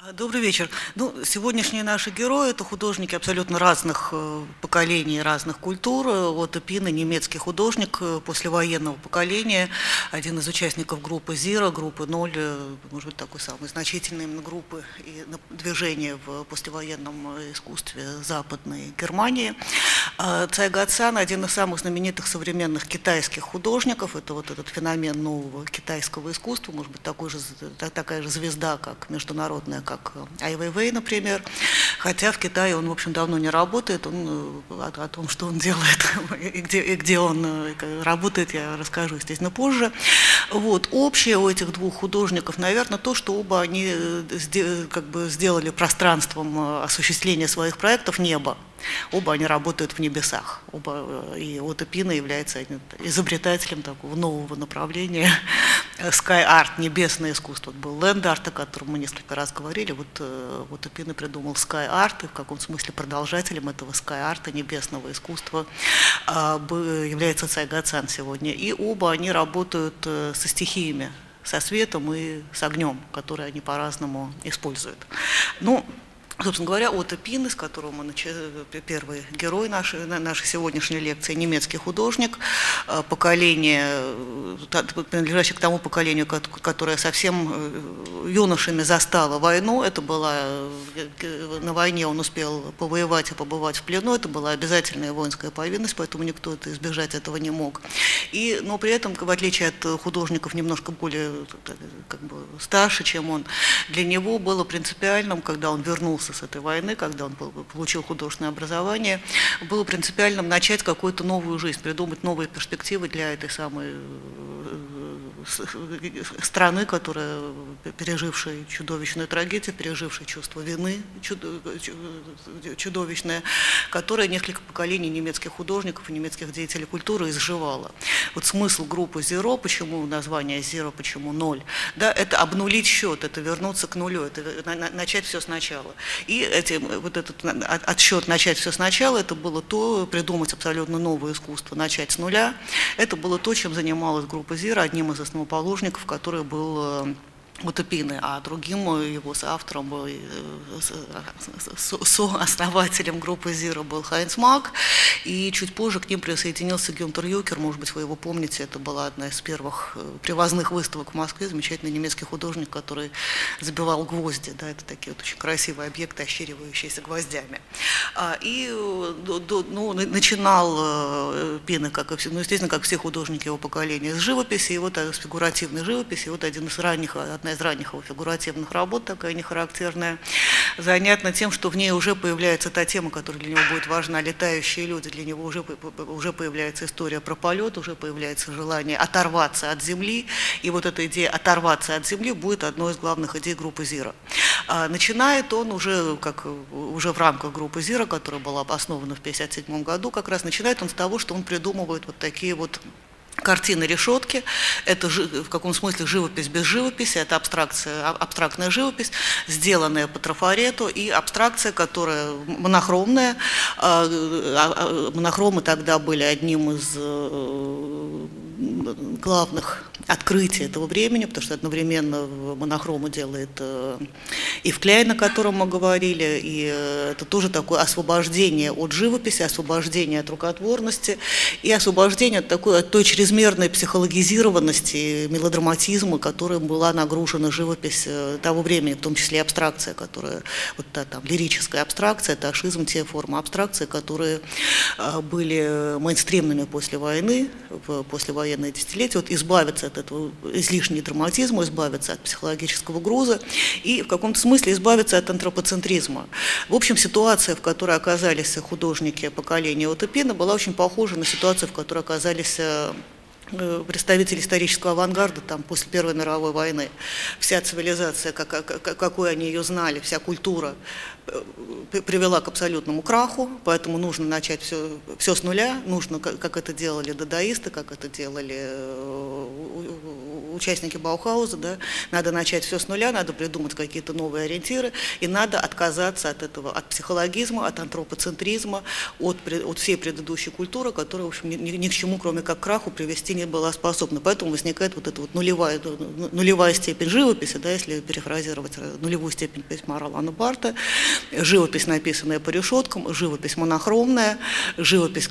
Добрый вечер. Ну, сегодняшние наши герои – это художники абсолютно разных поколений, разных культур. Вот Пины, немецкий художник послевоенного поколения, один из участников группы «Зира», группы «Ноль», может быть, такой самой значительной именно группы и движения в послевоенном искусстве Западной Германии. Цайга Цан – один из самых знаменитых современных китайских художников. Это вот этот феномен нового китайского искусства, может быть, такая же звезда, как международная, как Ай Вейвей, например. Хотя в Китае он, в общем, давно не работает. О том, что он делает и где он работает, я расскажу, естественно, позже. Вот. Общее у этих двух художников, наверное, то, что оба они как бы сделали пространством осуществления своих проектов небо. Оба они работают в небесах. И Отто Пина является изобретателем такого нового направления Sky Art, небесное искусство. Вот был Land Art, о котором мы несколько раз говорили. Вот Отто Пина придумал Sky Art, и в каком смысле продолжателем этого Sky Art, небесного искусства, является Цайга Цан сегодня. И оба они работают со стихиями, со светом и с огнем, которые они по-разному используют. Ну, собственно говоря, Отто Пина, с которого мы первый герой нашей сегодняшней лекции, немецкий художник, принадлежащий к тому поколению, которое совсем юношами застало войну. Это была, на войне он успел повоевать и побывать в плену, это была обязательная воинская повинность, поэтому никто избежать этого не мог. Но при этом, в отличие от художников немножко более как бы старше, чем он, для него было принципиальным, когда он вернулся с этой войны, когда он получил художественное образование, было принципиальным начать какую-то новую жизнь, придумать новые перспективы для этой самой страны, которая, пережившая чудовищную трагедию, пережившая чувство вины чудовищное, которое несколько поколений немецких художников и немецких деятелей культуры изживало. Вот смысл группы «Зеро», почему название «Зеро», почему «Ноль», да, это обнулить счет, это вернуться к нулю, это начать все сначала. И вот этот отсчет «начать все сначала» это было то, придумать абсолютно новое искусство, начать с нуля. Это было то, чем занималась группа «Зеро», одним из основоположников, который был Отто Пина, а другим его соавтором, сооснователем группы «Зира» был Хайнц Мак, и чуть позже к ним присоединился Гюнтер Юкер, может быть, вы его помните, это была одна из первых привозных выставок в Москве, замечательный немецкий художник, который забивал гвозди, да, это такие вот очень красивые объекты, ощеривающиеся гвоздями. Начинал Пина, естественно, как все художники его поколения, с живописи, и вот с фигуративной живописи, вот одна из ранних его фигуративных работ, такая нехарактерная, занятна тем, что в ней уже появляется та тема, которая для него будет важна, летающие люди, для него уже появляется история про полет, уже появляется желание оторваться от земли, и вот эта идея оторваться от земли будет одной из главных идей группы «Зира». Начинает он уже в рамках группы «Зира», которая была основана в 1957 году, как раз начинает он с того, что он придумывает вот такие вот картины решетки, это в каком смысле живопись без живописи, это абстрактная живопись, сделанная по трафарету, и абстракция, которая монохромная. Монохромы тогда были одним из главных открытий этого времени, потому что одновременно монохрому делает Ив Кляйн, о котором мы говорили, и это тоже такое освобождение от живописи, освобождение от рукотворности и освобождение от той чрезмерной психологизированности, мелодраматизма, которым была нагружена живопись того времени, в том числе и абстракция, которая, вот там, лирическая абстракция, ташизм, те формы абстракции, которые были мейнстримными после войны, в послевоенные десятилетия, вот избавиться от этого излишнего драматизма, избавиться от психологического груза и в каком-то смысле избавиться от антропоцентризма. В общем, ситуация, в которой оказались художники поколения Отто Пина, была очень похожа на ситуацию, в которой оказались представители исторического авангарда там, после Первой мировой войны. Вся цивилизация, какой они ее знали, вся культура привела к абсолютному краху, поэтому нужно начать все с нуля, нужно, как это делали дадаисты, как это делали участники Баухауза, да, надо начать все с нуля, надо придумать какие-то новые ориентиры, и надо отказаться от этого, от психологизма, от антропоцентризма, от всей предыдущей культуры, которая, в общем, ни к чему, кроме как к краху, привести не не была способна. Поэтому возникает вот эта вот нулевая степень живописи, да, если перефразировать нулевую степень письма Ролана Барта, живопись, написанная по решеткам, живопись монохромная, живопись,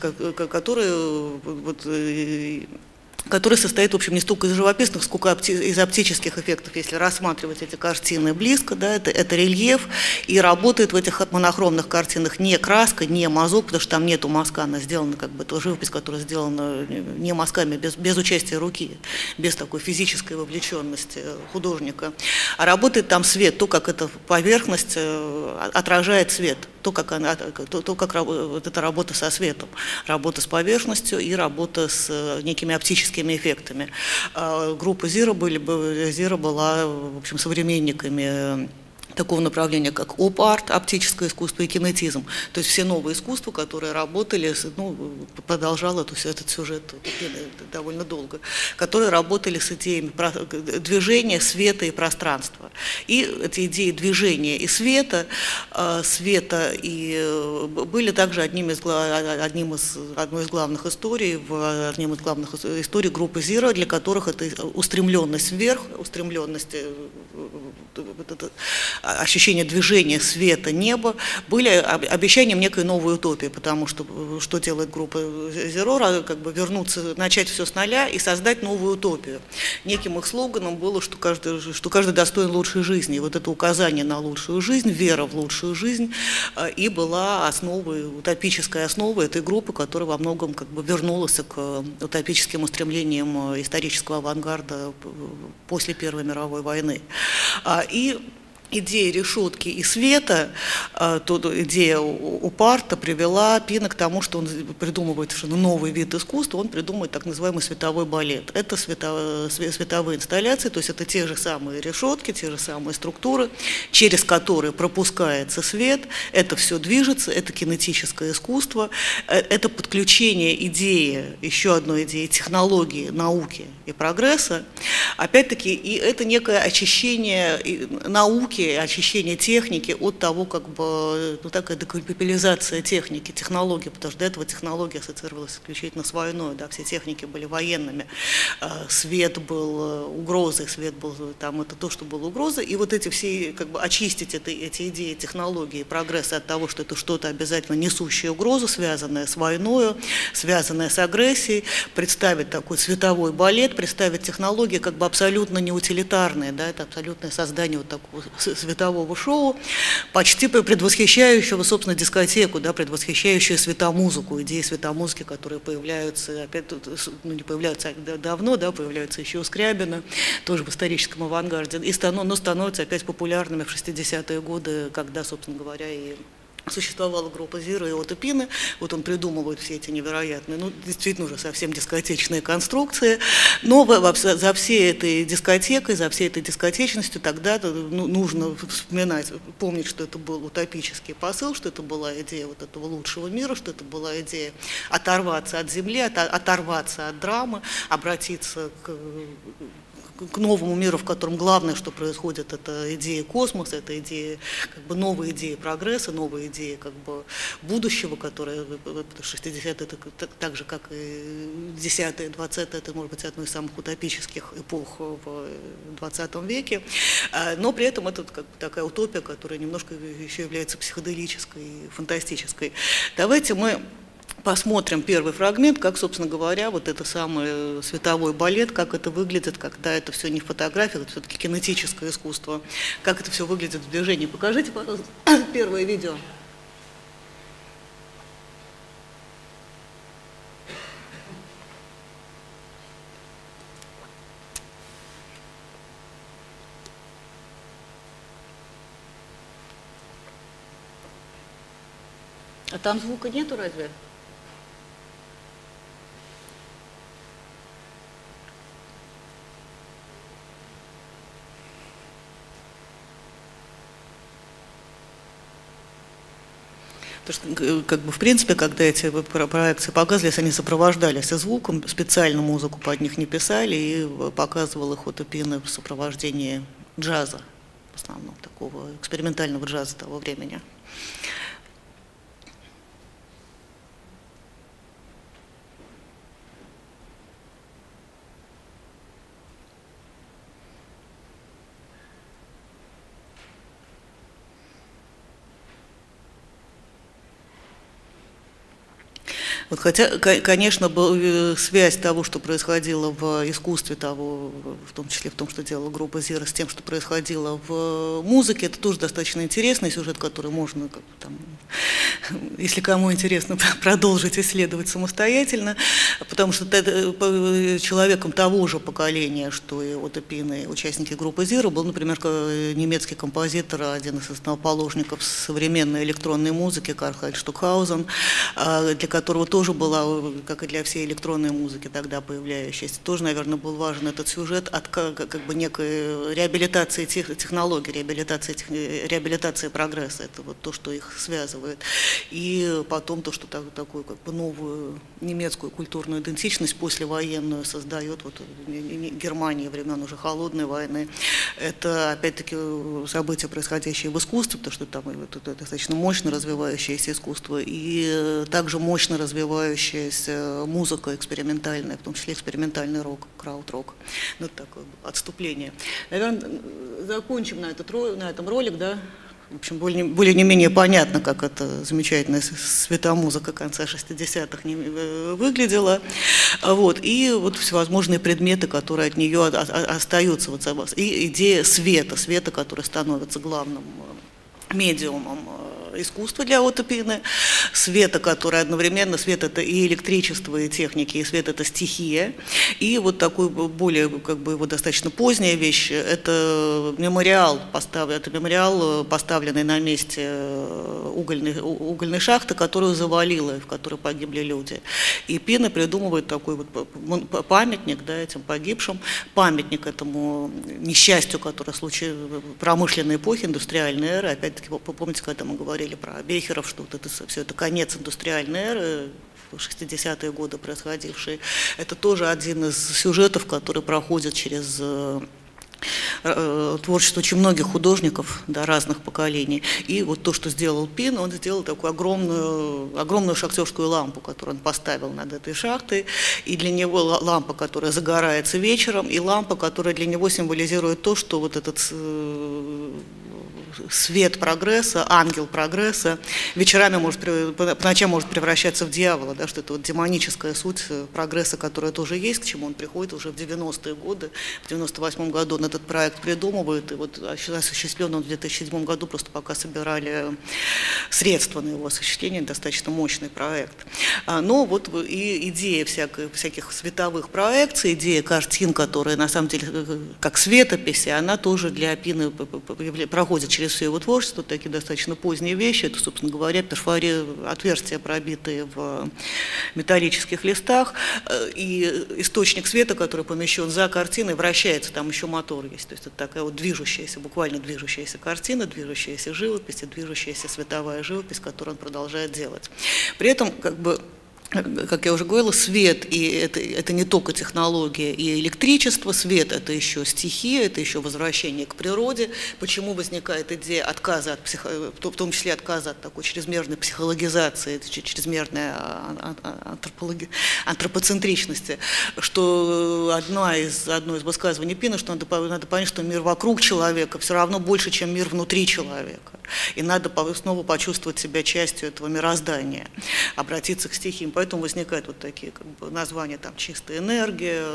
который состоит, в общем, не столько из живописных, сколько из оптических эффектов. Если рассматривать эти картины близко, да, это рельеф, и работает в этих монохромных картинах не краска, не мазок, потому что там нету мазка, она сделана, как бы, это живопись, которая сделана не мазками, без участия руки, без такой физической вовлеченности художника, а работает там свет, то, как эта поверхность отражает свет, то, как вот эта работа со светом, работа с поверхностью и работа с некими оптическими эффектами. Группа Zero была, в общем, современниками такого направления, как оп-арт, оптическое искусство и кинетизм. То есть все новые искусства, которые работали, ну, продолжал этот сюжет довольно долго, которые работали с идеями движения, света и пространства. И эти идеи движения и света были также одной из главных историй группы Zero, для которых это устремленность вверх, устремленность, ощущение движения, света, неба, были обещанием некой новой утопии, потому что делает группа Zero, как бы вернуться, начать все с нуля и создать новую утопию. Неким их слоганом было, что каждый достоин лучшей жизни. И вот это указание на лучшую жизнь, вера в лучшую жизнь, и была утопической основой этой группы, которая во многом как бы вернулась к утопическим устремлениям исторического авангарда после Первой мировой войны. И идея решетки и света, идея Опарта привела Пина к тому, что он придумывает совершенно новый вид искусства, он придумывает так называемый световой балет. Это световые инсталляции, то есть это те же самые решетки, те же самые структуры, через которые пропускается свет, это все движется, это кинетическое искусство, это подключение идеи, еще одной идеи, технологии, науки и прогресса. Опять-таки, и это некое очищение науки, очищение техники от того, как бы, ну, такая декапитализация техники, технологий, потому что до этого технология ассоциировалась исключительно с войной, да, все техники были военными, свет был угрозой, свет был там, это то, что было угрозой, и вот эти все, как бы, очистить эти идеи, технологии, прогресса от того, что это что-то обязательно несущее угрозу, связанное с войной, связанное с агрессией, представить такой световой балет, представить технологии как бы абсолютно неутилитарные, да, это абсолютное создание вот такого светового шоу, почти предвосхищающего, собственно, дискотеку, да, предвосхищающую светомузыку, идеи светомузыки, которые появляются, опять, ну, не появляются давно, да, появляются еще у Скрябина, тоже в историческом авангарде, но становятся опять популярными в 60-е годы, когда, собственно говоря, и существовала группа Zero и Отто Пина, вот он придумывает все эти невероятные, ну, действительно уже совсем дискотечные конструкции, но за всей этой дискотекой, за всей этой дискотечностью тогда нужно вспоминать, помнить, что это был утопический посыл, что это была идея вот этого лучшего мира, что это была идея оторваться от земли, оторваться от драмы, обратиться к новому миру, в котором главное, что происходит, это идея космоса, это идея, как бы, новые идеи прогресса, новые идеи, как бы, будущего, которые 60-е, это так же, как и 10-е, 20-е, это, может быть, одной из самых утопических эпох в 20 веке, но при этом это как бы такая утопия, которая немножко еще является психоделической, фантастической. Давайте мы посмотрим первый фрагмент, как, собственно говоря, вот это самый световой балет, как это выглядит, когда это все не в фотографиях, это все-таки кинетическое искусство, как это все выглядит в движении. Покажите, пожалуйста, первое видео. А там звука нету разве? Потому что, как бы, в принципе, когда эти проекции показывались, они сопровождались и звуком, специально музыку под них не писали, и показывал их Отто Пина в сопровождении джаза, в основном такого экспериментального джаза того времени. Вот, хотя, конечно, связь того, что происходило в искусстве, того, в том числе в том, что делала группа Zero, с тем, что происходило в музыке, это тоже достаточно интересный сюжет, который можно, там, если кому интересно, продолжить исследовать самостоятельно, потому что человеком того же поколения, что и Отто Пин, и участники группы Zero, был, например, немецкий композитор, один из основоположников современной электронной музыки Карл-Хайнц Штокхаузен, для которого тоже была, как и для всей электронной музыки тогда появляющейся, тоже, наверное, был важен этот сюжет от как бы некой реабилитации технологий, реабилитации прогресса. Это вот то, что их связывает. И потом то, что такую как бы новую немецкую культурную идентичность послевоенную создает вот Германия времен уже холодной войны. Это, опять-таки, события, происходящие в искусстве, потому что там это достаточно мощно развивающееся искусство и также мощно развивающаяся музыка экспериментальная, в том числе экспериментальный рок, крауд-рок. Ну, это такое отступление. Наверное, закончим на этом ролик, да? В общем, более не менее понятно, как эта замечательная светомузыка конца 60-х выглядела. Вот. И вот всевозможные предметы, которые от нее остаются. Вот, и идея света, который становится главным медиумом искусства для Отто Пина, света, который одновременно, свет это и электричество, и техники, и свет это стихия. И вот такой более, как бы, его достаточно поздняя вещь, это мемориал, поставленный на месте угольной шахты, которую завалило, в которой погибли люди. И Пина придумывает такой вот памятник, да, этим погибшим, памятник этому несчастью, которое случилось в промышленной эпохе, индустриальной эры. Опять-таки, помните, когда мы говорили про Бехеров, что вот это, все это конец индустриальной эры, 60-е годы происходившие. Это тоже один из сюжетов, который проходит через творчество очень многих художников, да, разных поколений. И вот то, что сделал Пин, он сделал такую огромную шахтерскую лампу, которую он поставил над этой шахтой. И для него лампа, которая загорается вечером, и лампа, которая для него символизирует то, что вот этот свет прогресса, ангел прогресса, вечерами по ночам может превращаться в дьявола, да, что это вот демоническая суть прогресса, которая тоже есть, к чему он приходит уже в 90-е годы. В 98-м году он этот проект придумывает, и вот осуществлен он в 2007 году, просто пока собирали средства на его осуществление, достаточно мощный проект. Но вот и идея всяких световых проекций, идея картин, которые на самом деле как светописи, она тоже для Пина проходит через все его творчество, такие достаточно поздние вещи. Это, собственно говоря, отверстия, пробитые в металлических листах, и источник света, который помещен за картиной, вращается, там еще мотор есть. То есть это такая вот движущаяся, буквально движущаяся картина, движущаяся живопись и движущаяся световая живопись, которую он продолжает делать. При этом, как я уже говорила, свет, и это не только технология и электричество, свет – это еще стихия, это еще возвращение к природе. Почему возникает идея отказа, в том числе отказа от такой чрезмерной психологизации, чрезмерной антропоцентричности, что одно из высказываний Пина, что надо понять, что мир вокруг человека все равно больше, чем мир внутри человека. И надо снова почувствовать себя частью этого мироздания, обратиться к стихиям. Поэтому возникают вот такие как бы названия, там, чистая энергия,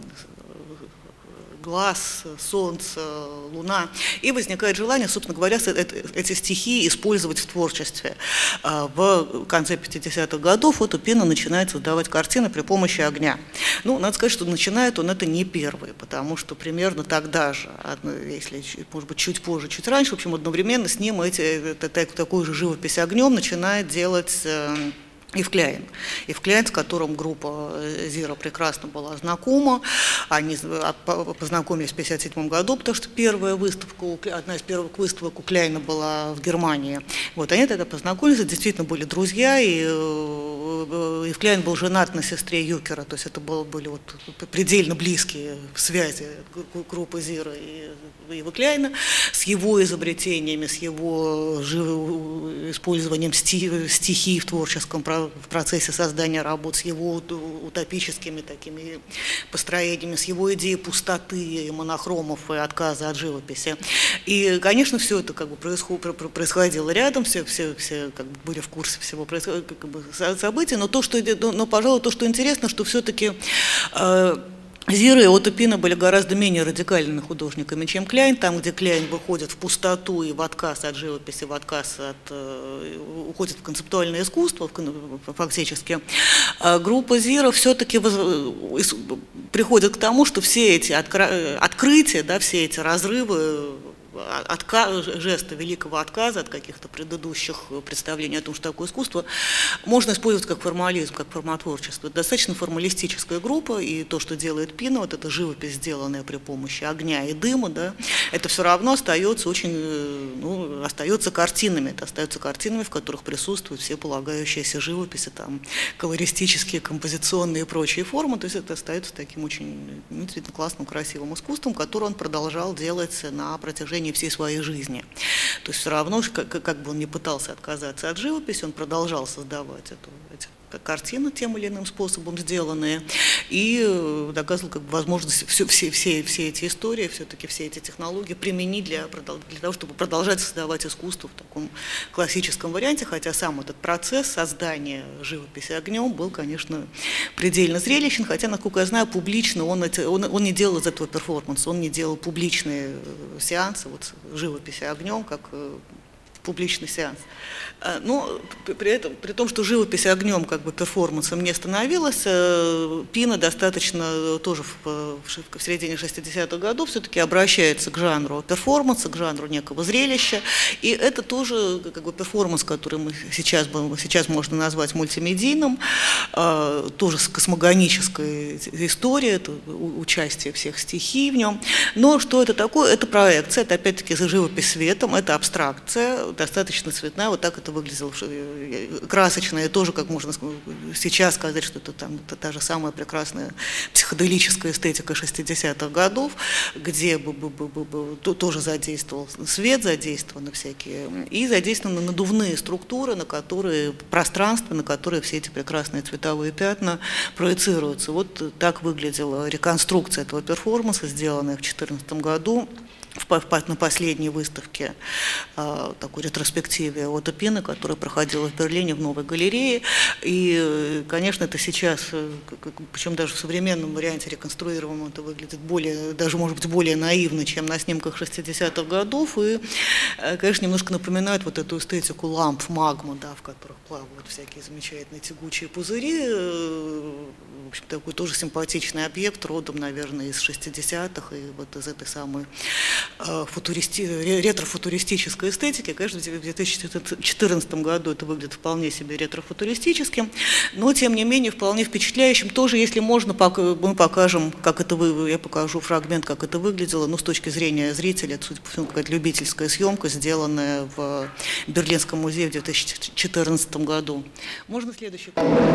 глаз, солнце, луна. И возникает желание, собственно говоря, эти стихии использовать в творчестве. В конце 50-х годов Отто Пина начинает создавать картины при помощи огня. Ну, надо сказать, что начинает он это не первый, потому что примерно тогда же, если, может быть, чуть позже, чуть раньше, в общем, одновременно с ним такую же живопись огнем начинает делать Ив Кляйн, с которым группа Zero прекрасно была знакома. Они познакомились в 1957 году, потому что одна из первых выставок у Кляйна была в Германии. Вот, они тогда познакомились, действительно были друзья, и Ив Кляйн был женат на сестре Юкера, то есть это были вот предельно близкие связи группы Zero и Ива Кляйна с его изобретениями, с его использованием стихий в творческом в процессе создания работ, с его утопическими такими построениями, с его идеей пустоты и монохромов и отказа от живописи. И, конечно, все это как бы происходило рядом, все как бы были в курсе всего событий. событий, но, пожалуй, то, что интересно, что все-таки Зира и Отто Пино были гораздо менее радикальными художниками, чем Кляйн. Там, где Кляйн выходит в пустоту и в отказ от живописи, уходит в концептуальное искусство, фактически, группа Зира все-таки приходит к тому, что все эти открытия, да, все эти разрывы, жеста великого отказа от каких-то предыдущих представлений о том, что такое искусство, можно использовать как формализм, как формотворчество. Это достаточно формалистическая группа, и то, что делает Пино, вот эта живопись, сделанная при помощи огня и дыма, да, это все равно остается остается картинами. Это остается картинами, в которых присутствуют все полагающиеся живописи, там, колористические, композиционные и прочие формы. То есть это остается таким очень действительно классным, красивым искусством, которое он продолжал делать на протяжении всей своей жизни. То есть все равно, как бы он ни пытался отказаться от живописи, он продолжал создавать эти картины тем или иным способом сделанные, и доказывал как бы возможность все эти истории, все-таки все эти технологии применить для того, чтобы продолжать создавать искусство в таком классическом варианте, хотя сам этот процесс создания живописи огнем был, конечно, предельно зрелищен, хотя, насколько я знаю, публично он не делал из этого перформанса, он не делал публичные сеансы живописи огнем, как публичный сеанс. Но при том, что живопись огнем как бы перформансом не становилась, Пино достаточно тоже в середине 60-х годов все-таки обращается к жанру перформанса, к жанру некого зрелища, и это тоже как бы перформанс, который мы сейчас можно назвать мультимедийным, тоже с космогонической историей, это участие всех стихий в нем. Но что это такое? Это проекция, это опять-таки живопись светом, это абстракция, достаточно цветная, вот так это выглядело, красочная, тоже, как можно сейчас сказать, что это та же самая прекрасная психоделическая эстетика 60-х годов, где тоже задействовал свет, задействованы всякие, и задействованы надувные структуры, пространства, на которые все эти прекрасные цветовые пятна проецируются. Вот так выглядела реконструкция этого перформанса, сделанная в 2014 году. На последней выставке, такой ретроспективе Отто Пино, которая проходила в Берлине в Новой галерее. И, конечно, это сейчас, причем даже в современном варианте реконструированном, это выглядит даже, может быть, более наивно, чем на снимках 60-х годов. И, конечно, немножко напоминает вот эту эстетику ламп магмы, да, в которых плавают всякие замечательные тягучие пузыри. В общем, такой тоже симпатичный объект, родом, наверное, из 60-х и вот из этой самой ретро-футуристической эстетики. Конечно, в 2014 году это выглядит вполне себе ретро-футуристическим, но, тем не менее, вполне впечатляющим. Тоже, если можно, мы покажем, я покажу фрагмент, как это выглядело, но с точки зрения зрителя, это, судя по всему, какая-то любительская съемка, сделанная в Берлинском музее в 2014 году. Можно следующий?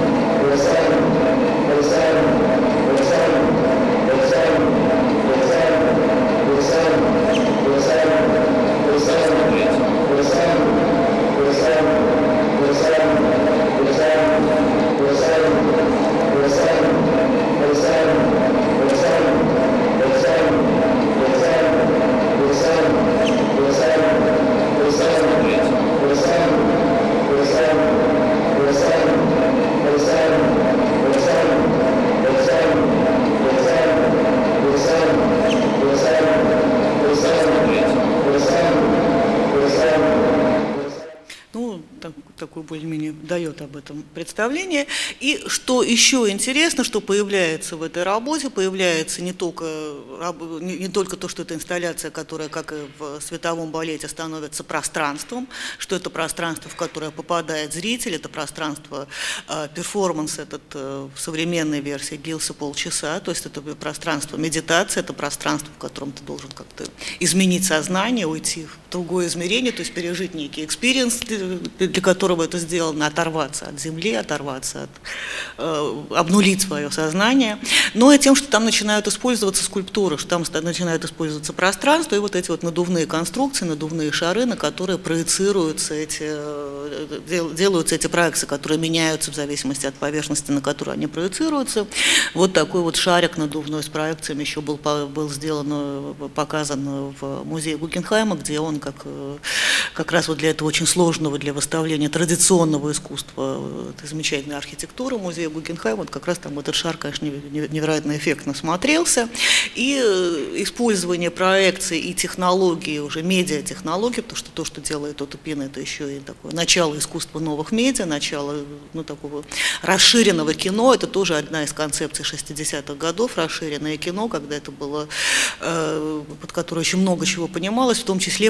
Такой более-менее дает об этом представление. И что еще интересно, что появляется в этой работе, появляется не только то, что это инсталляция, которая, как и в световом балете, становится пространством, что это пространство, в которое попадает зритель, это пространство, перформанс этот в современной версии длился полчаса, то есть это пространство медитации, это пространство, в котором ты должен как-то изменить сознание, уйти в другое измерение, то есть пережить некий экспириенс, для которого это сделано, оторваться от земли, обнулить свое сознание, но и тем, что там начинают использоваться скульптуры, что там начинают использоваться пространство и вот эти вот надувные конструкции, надувные шары, на которые делаются эти проекции, которые меняются в зависимости от поверхности, на которую они проецируются. Вот такой вот шарик надувной с проекциями еще был показан в музее Гугенхайма, где он как как раз вот для этого очень сложного для выставления традиционного искусства, этой замечательной архитектуры музея Гугенхайм, вот как раз там этот шар, конечно, невероятно эффектно смотрелся. И использование проекции и технологии, уже медиатехнологий, потому что то, что делает Отто Пинн, это еще и такое начало искусства новых медиа, начало такого расширенного кино, это тоже одна из концепций 60-х годов, расширенное кино, когда это было, под которое очень много чего понималось, в том числе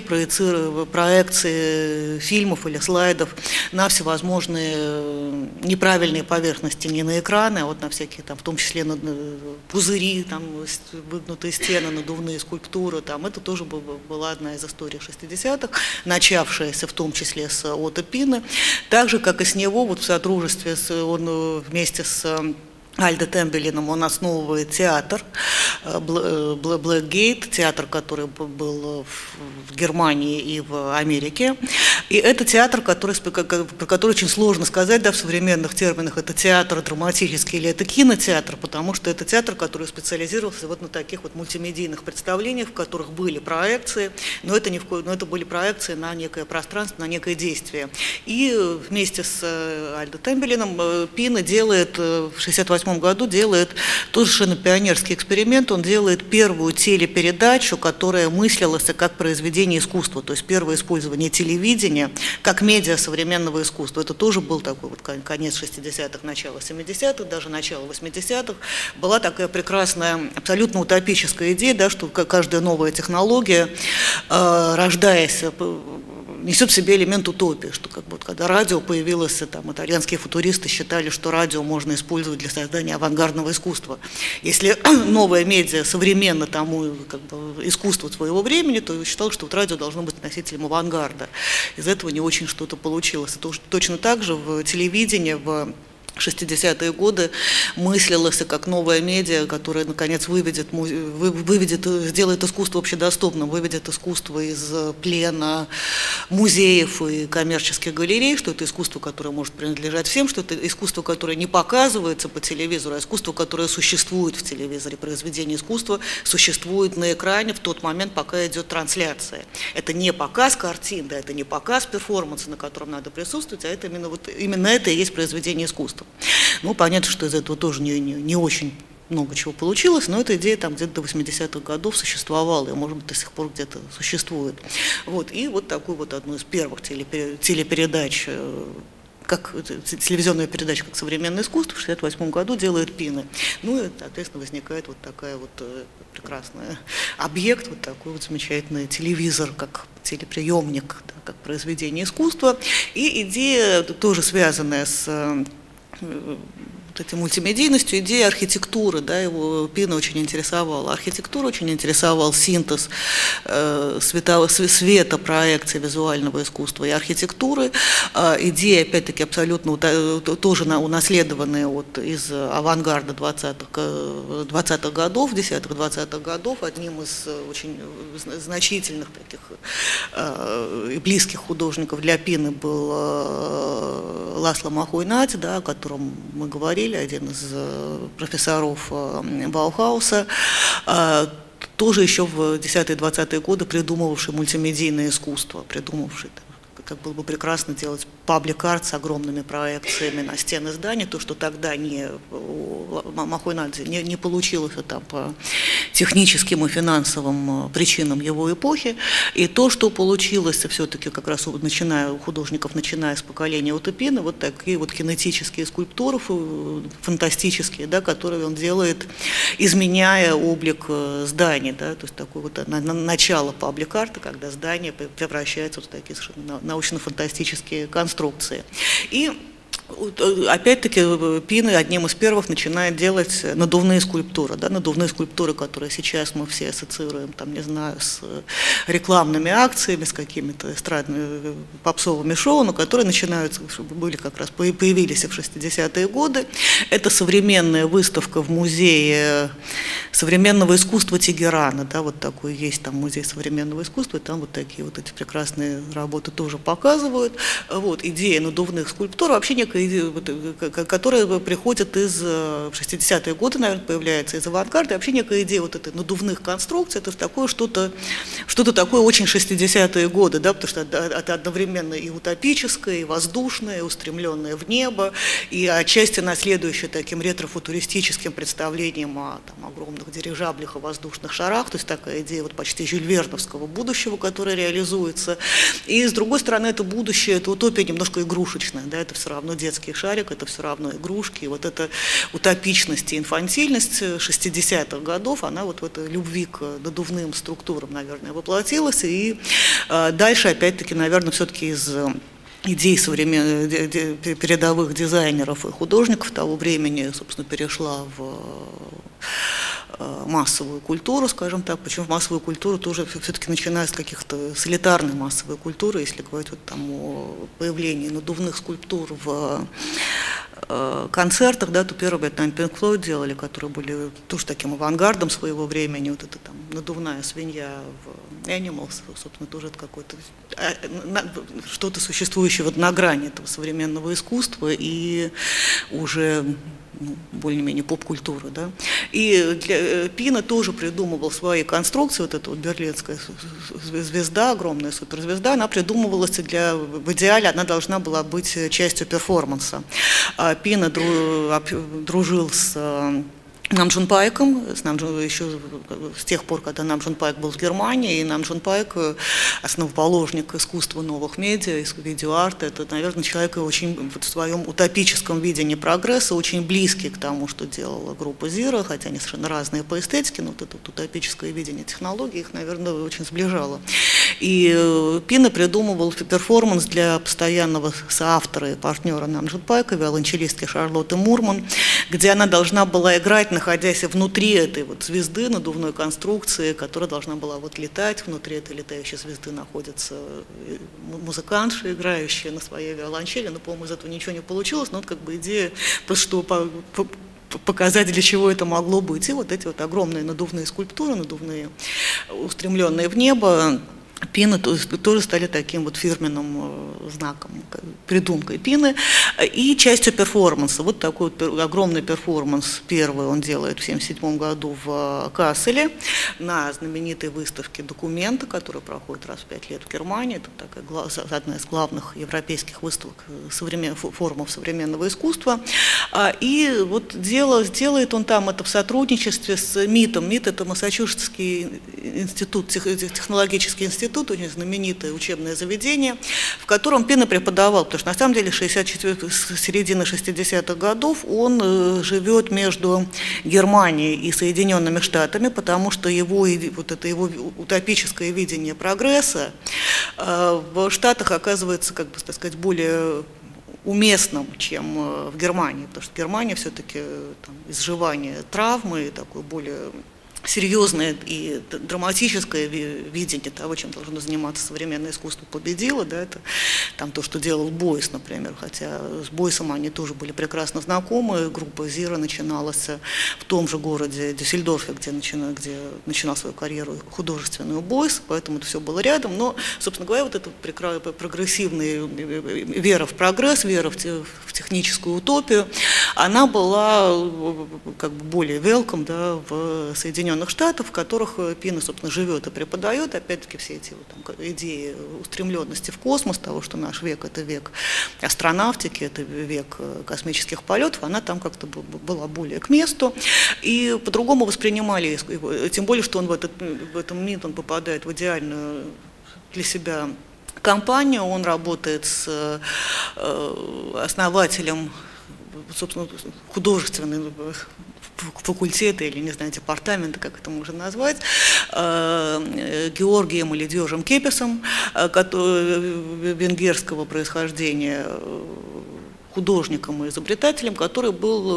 проекции фильмов или слайдов на всевозможные неправильные поверхности, не на экраны, а вот на всякие, там, в том числе на пузыри, там, выгнутые стены, надувные скульптуры, там, это тоже была одна из историй 60-х, начавшаяся в том числе с Отто Пинна, так же, как и с него, вот в сотрудничестве, он вместе с Альдо Тембелином он основывает театр Блэкгейт, театр, который был в Германии и в Америке. И это театр, про который очень сложно сказать, да, в современных терминах, это театр драматический или это кинотеатр, потому что это театр, который специализировался вот на таких вот мультимедийных представлениях, в которых были проекции, но это были проекции на некое пространство, на некое действие. И вместе с Альдо Тембелином Пинна делает в 1968 году делает тоже совершенно пионерский эксперимент. Он делает первую телепередачу, которая мыслилась как произведение искусства, то есть первое использование телевидения как медиа современного искусства. Это тоже был такой вот конец 60-х, начало 70-х, даже начало 80-х. Была такая прекрасная, абсолютно утопическая идея, да, что каждая новая технология, рождаясь, несет в себе элемент утопии, что как бы, когда радио появилось, там, итальянские футуристы считали, что радио можно использовать для создания авангардного искусства. Если новая медиа современно тому как бы, искусству своего времени, то считал, что вот радио должно быть носителем авангарда. Из этого не очень что-то получилось. И точно так же в телевидении, в 60-е годы мыслилось как новая медиа, которая, наконец, сделает искусство общедоступным, выведет искусство из плена музеев и коммерческих галерей, что это искусство, которое может принадлежать всем, что это искусство, которое не показывается по телевизору, а искусство, которое существует в телевизоре. Произведение искусства существует на экране в тот момент, пока идет трансляция. Это не показ картин, да, это не показ перформанса, на котором надо присутствовать, а это именно это и есть произведение искусства. Ну, понятно, что из этого тоже не очень много чего получилось, но эта идея там где-то до 80-х годов существовала, и, может быть, до сих пор где-то существует. Вот, и вот такую вот одну из первых телепередач, как телевизионная передача как современное искусство в 1968 году делает Пинна. Ну и, соответственно, возникает вот такая вот прекрасный объект, вот такой вот замечательный телевизор, как телеприемник, да, как произведение искусства. И идея тоже связанная с этой мультимедийностью, идея архитектуры, да, его Пинна очень интересовала. Архитектура очень интересовал синтез света, проекции визуального искусства и архитектуры. Идеи, опять-таки, абсолютно тоже унаследованные из авангарда 20-х годов, 10-20-х годов. Одним из очень значительных таких и близких художников для Пинны был Ласло Махойнати, да, о котором мы говорили, один из профессоров Баухауса, тоже еще в 10-20-е годы придумывавший мультимедийное искусство, придумавший, как было бы прекрасно делать паблик-арт с огромными проекциями на стены зданий, то, что тогда Махойнати не получилось там по техническим и финансовым причинам его эпохи, и то, что получилось все-таки как раз у художников, начиная с поколения Отто Пинна, вот такие вот кинетические скульптуры фантастические, да, которые он делает, изменяя облик зданий, да, то есть такое вот начало паблик-арта, когда здание превращается в такие совершенно научно-фантастические конструкции. И опять-таки Пинна одним из первых начинает делать надувные скульптуры, да, надувные скульптуры, которые сейчас мы все ассоциируем, там, не знаю, с рекламными акциями, с какими-то эстрадными попсовыми шоу, но которые были как раз, появились в 60-е годы. Это современная выставка в музее современного искусства Тегерана, да, вот такой есть там музей современного искусства, и там вот такие вот эти прекрасные работы тоже показывают. Вот, идея надувных скульптур, вообще некая которая приходит из 60-е годы, наверное, появляется из авангарда. И вообще некая идея вот этой надувных конструкций, это такое что-то такое очень 60-е годы, да, потому что это одновременно и утопическое, и воздушное, и устремленное в небо, и отчасти наследующее таким ретро-футуристическим представлением о там, огромных дирижаблях и воздушных шарах, то есть такая идея вот почти Жюль Верновского будущего, которая реализуется. И с другой стороны, это будущее, это утопия немножко игрушечная, да, это все равно детский шарик, это все равно игрушки, и вот эта утопичность и инфантильность 60-х годов, она вот в этой любви к надувным структурам, наверное, воплотилась, и дальше, опять-таки, наверное, все-таки из идей передовых дизайнеров и художников того времени, собственно, перешла в массовую культуру, скажем так, причем в массовую культуру тоже все-таки начиная с каких-то с элитарной массовой культуры, если говорить вот там о появлении надувных скульптур в концертах, да, то первые, это, наверное, Pink Floyd делали, которые были тоже таким авангардом своего времени, вот эта там надувная свинья в Animals, собственно, тоже это какое-то что-то существующее вот на грани этого современного искусства и уже более-менее поп-культуры, да. И Пина тоже придумывал свои конструкции, вот эта вот берлинская звезда, огромная суперзвезда, она придумывалась в идеале, она должна была быть частью перформанса. Пина дружил с Нам Джун Пайком, еще с тех пор, когда Нам Джун Пайк был в Германии, и Нам Джун Пайк основоположник искусства новых медиа, видеоарта, это, наверное, человек очень в своем утопическом видении прогресса, очень близкий к тому, что делала группа Zero, хотя они совершенно разные по эстетике, но вот это вот утопическое видение технологий их, наверное, очень сближало. И Пина придумывал перформанс для постоянного соавтора и партнера Нам Джун Пайка, виолончелистки Шарлотты Мурман, где она должна была играть, находясь внутри этой вот звезды, надувной конструкции, которая должна была вот летать. Внутри этой летающей звезды находятся музыкантши, играющие на своей виолончели. Но, по-моему, из этого ничего не получилось. Но вот как бы идея, просто показать, для чего это могло быть. И вот эти вот огромные надувные скульптуры, надувные, устремленные в небо, Пины тоже стали таким вот фирменным знаком, придумкой Пины и частью перформанса. Вот такой вот огромный перформанс первый он делает в 1977 году в Касселе на знаменитой выставке «Документы», которая проходит раз в 5 лет в Германии. Это такая одна из главных европейских выставок форумов современного искусства. И вот делает он там это в сотрудничестве с МИТом. МИТ – это Массачусетский институт, технологический институт, очень знаменитое учебное заведение, в котором Пина преподавал, потому что на самом деле с середины 60-х годов он живет между Германией и Соединенными Штатами, потому что его утопическое видение прогресса в Штатах оказывается, как бы так сказать, более уместным, чем в Германии, потому что Германия все-таки изживание травмы, такое более серьезное и драматическое видение того, чем должно заниматься современное искусство, победило, да, это там то, что делал Бойс, например, хотя с Бойсом они тоже были прекрасно знакомы, группа Zero начиналась в том же городе Дюссельдорфе, где начинал свою карьеру художественную Бойс, поэтому это все было рядом, но, собственно говоря, вот эта прогрессивная вера в прогресс, вера в техническую утопию, она была как бы более welcome, да, в Соединенных Штатах, в которых Пина, собственно, живет и преподает, опять-таки все эти вот, там, идеи устремленности в космос, того, что наш век – это век астронавтики, это век космических полетов, она там как-то была более к месту, и по-другому воспринимали его, тем более, что он в этом МИД он попадает в идеальную для себя компанию, он работает с основателем, собственно, художественной факультета или, не знаю, департамента, как это можно назвать, Георгием или Диожем Кепесом, венгерского происхождения, художником и изобретателем, который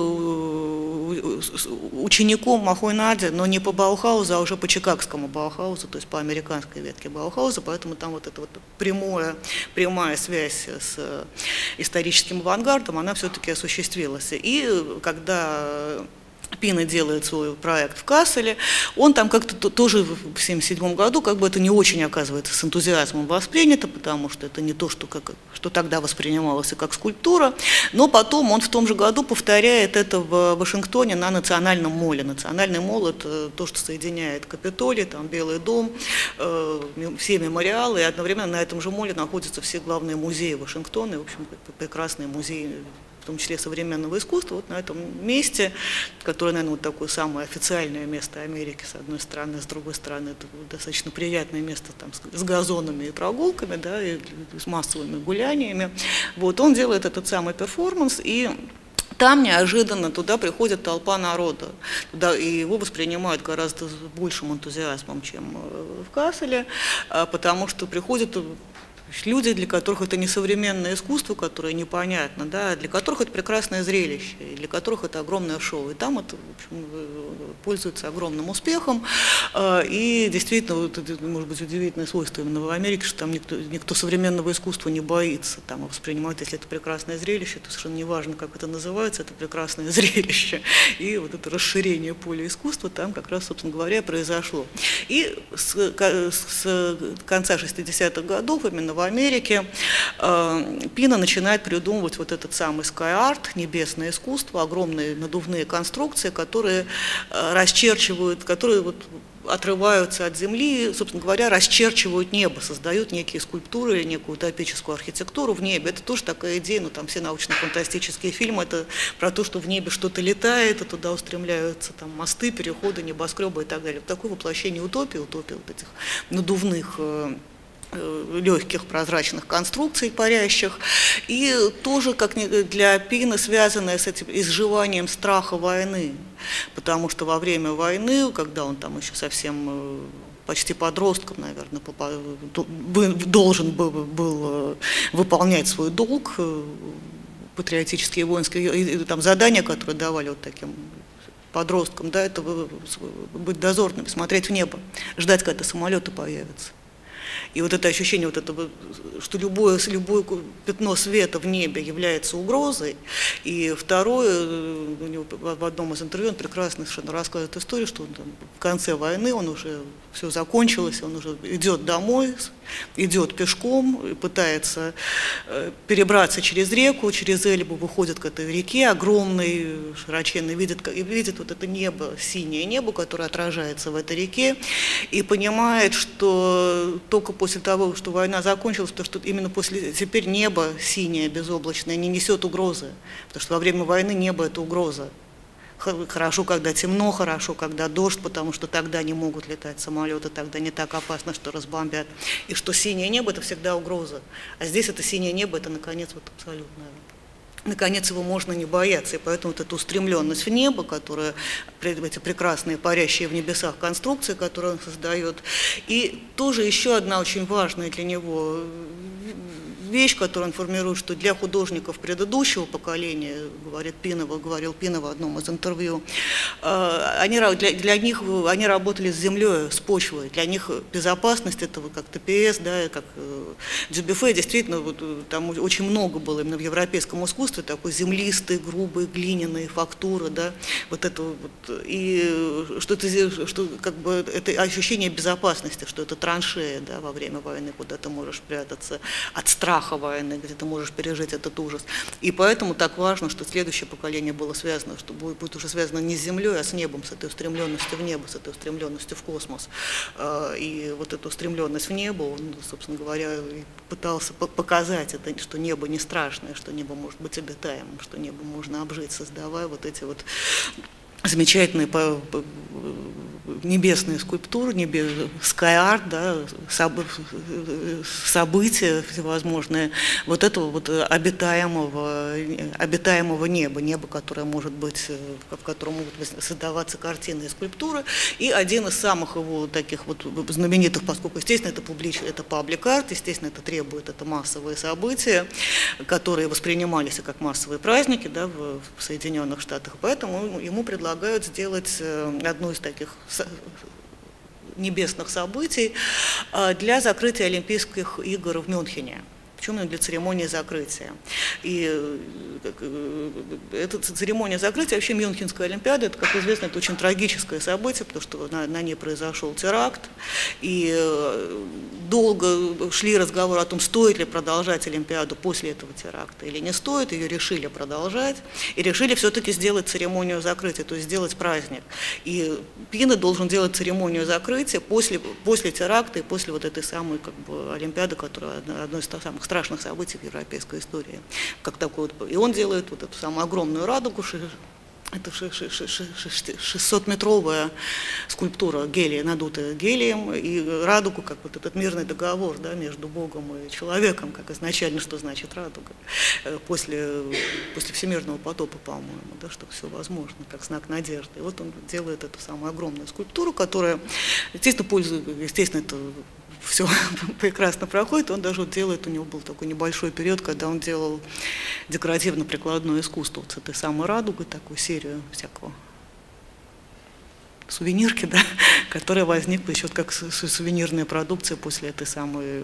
был учеником Махой Нади, но не по Баухаузу, а уже по чикагскому Баухаузу, то есть по американской ветке Баухауза, поэтому там вот эта вот прямая связь с историческим авангардом, она все-таки осуществилась. И когда Пина делает свой проект в Касселе, он там как-то тоже в 1977 году как бы это не очень, оказывается, с энтузиазмом воспринято, потому что это не то, что тогда воспринималось как скульптура, но потом он в том же году повторяет это в Вашингтоне на Национальном моле. Национальный мол – это то, что соединяет Капитолий, там Белый дом, все мемориалы, и одновременно на этом же моле находятся все главные музеи Вашингтона, и, в общем, прекрасные музеи, в том числе современного искусства, вот на этом месте, которое, наверное, вот такое самое официальное место Америки, с одной стороны, с другой стороны, это достаточно приятное место там, с газонами и прогулками, да, и с массовыми гуляниями. Вот, он делает этот самый перформанс, и там неожиданно туда приходит толпа народа, туда, и его воспринимают гораздо с большим энтузиазмом, чем в Касселе, потому что приходят люди, для которых это не современное искусство, которое непонятно, да, для которых это прекрасное зрелище, и для которых это огромное шоу. И там это, в общем, пользуется огромным успехом. И действительно, вот, это, может быть, удивительное свойство именно в Америке, что там никто современного искусства не боится. Там воспринимают, если это прекрасное зрелище, то совершенно неважно, как это называется, это прекрасное зрелище. И вот это расширение поля искусства там как раз, собственно говоря, произошло. И с конца 60-х годов именно в Америке Пина начинает придумывать вот этот самый sky art, небесное искусство, огромные надувные конструкции, которые расчерчивают, которые вот отрываются от земли, собственно говоря, расчерчивают небо, создают некие скульптуры или некую утопическую архитектуру в небе. Это тоже такая идея, ну там все научно-фантастические фильмы, это про то, что в небе что-то летает, и туда устремляются там мосты, переходы, небоскребы и так далее. Такое воплощение утопии вот этих надувных легких прозрачных конструкций парящих, и тоже как для Пины связанное с этим изживанием страха войны, потому что во время войны, когда он там еще совсем почти подростком, наверное, должен был выполнять свой долг, патриотические воинские там задания, которые давали вот таким подросткам, да, это быть дозорным, смотреть в небо, ждать, когда самолеты появятся. И вот это ощущение, вот этого, что любое пятно света в небе является угрозой. И второе, у него в одном из интервью он прекрасно совершенно рассказывает историю, что он, там, в конце войны он уже все закончилось, он уже идет домой, идет пешком, пытается перебраться через реку, через Эльбу, выходит к этой реке огромной, широченной, видит вот это небо, синее небо, которое отражается в этой реке, и понимает, что только после того, что война закончилась, то что именно теперь небо синее, безоблачное, не несет угрозы, потому что во время войны небо – это угроза. Хорошо, когда темно, хорошо, когда дождь, потому что тогда не могут летать самолеты, тогда не так опасно, что разбомбят. И что синее небо – это всегда угроза. А здесь это синее небо – это, наконец, вот абсолютно… Наконец, его можно не бояться, и поэтому вот эта устремленность в небо, которая, эти прекрасные парящие в небесах конструкции, которые он создает, и тоже еще одна очень важная для него вещь, которую он формирует, что для художников предыдущего поколения, говорил Пина в одном из интервью, для них они работали с землей, с почвой, для них безопасность этого, как ТПС, да, как Дюбюффе, действительно, вот, там очень много было именно в европейском искусстве такой землистой, грубой, глиняной фактуры, да, вот это вот, и что как бы это ощущение безопасности, что это траншея, да, во время войны, куда ты можешь прятаться от страха войны, где ты можешь пережить этот ужас. И поэтому так важно, что следующее поколение было связано, что будет уже связано не с землей, а с небом, с этой устремленностью в небо, с этой устремленностью в космос. И вот эту устремленность в небо, он, собственно говоря, пытался показать, это, что небо не страшное, что небо может быть обитаемым, что небо можно обжить, создавая вот эти вот замечательные небесные скульптуры, sky art, да, события всевозможные, вот этого вот обитаемого неба, которое может быть, в котором могут создаваться картины и скульптуры. И один из самых его таких вот знаменитых, поскольку, естественно, это public art, естественно, это требует, это массовые события, которые воспринимались как массовые праздники, да, в Соединенных Штатах. Поэтому ему предлагают сделать одну из таких небесных событий для закрытия Олимпийских игр в Мюнхене. Причем именно для церемонии закрытия. И эта церемония закрытия, вообще Мюнхенская Олимпиада, это, как известно, это очень трагическое событие, потому что на ней произошел теракт, и долго шли разговоры о том, стоит ли продолжать Олимпиаду после этого теракта или не стоит, ее решили продолжать, и решили все-таки сделать церемонию закрытия, то есть сделать праздник. И Пино должен делать церемонию закрытия после теракта и после вот этой самой как бы Олимпиады, которая одно из самых страшных событий в европейской истории. Как такой вот, и он делает вот эту самую огромную радугу, это 600-метровая скульптура гелия, надутая гелием, и радугу, как вот этот мирный договор, да, между Богом и человеком, как изначально, что значит радуга, после всемирного потопа, по-моему, да, что все возможно, как знак надежды. И вот он делает эту самую огромную скульптуру, которая, естественно, это все прекрасно проходит. Он даже делает, у него был такой небольшой период, когда он делал декоративно-прикладное искусство вот с этой самой радугой, такую серию всякого сувенирки, да, которая возникла еще как сувенирная продукция после этой самой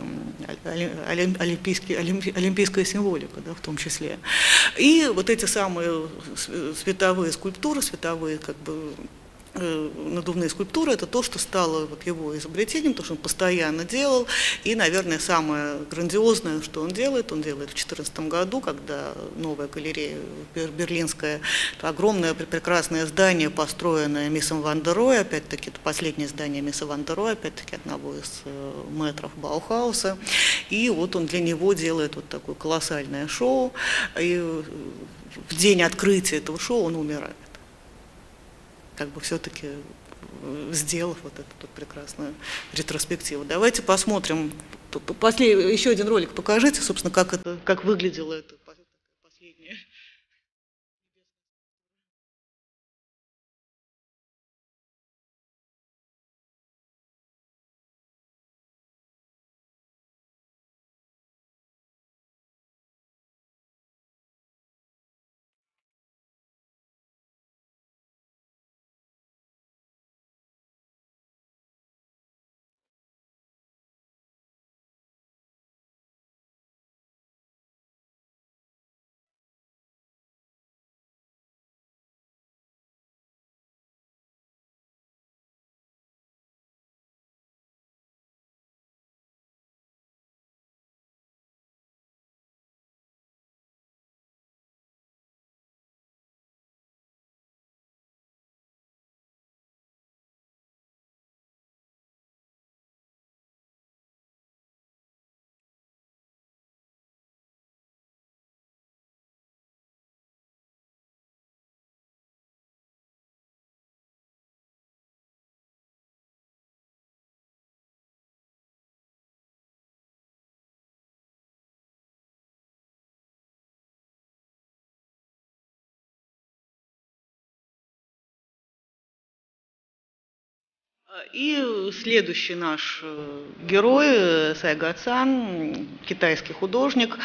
олимпийская символика, да, в том числе. И вот эти самые световые скульптуры, световые как бы надувные скульптуры, это то, что стало вот его изобретением, то, что он постоянно делал. И, наверное, самое грандиозное, что он делает в 2014 году, когда новая галерея берлинская, огромное прекрасное здание, построенное Миссом ван дер Рой, опять-таки, это последнее здание Мисса ван дер Рой, опять-таки, одного из мэтров Баухауса. И вот он для него делает вот такое колоссальное шоу. И в день открытия этого шоу он умирает, как бы все-таки сделав вот эту вот прекрасную ретроспективу. Давайте посмотрим. Еще один ролик покажите, собственно, как выглядело это последнее. И следующий наш герой, Сайга Цан, китайский художник,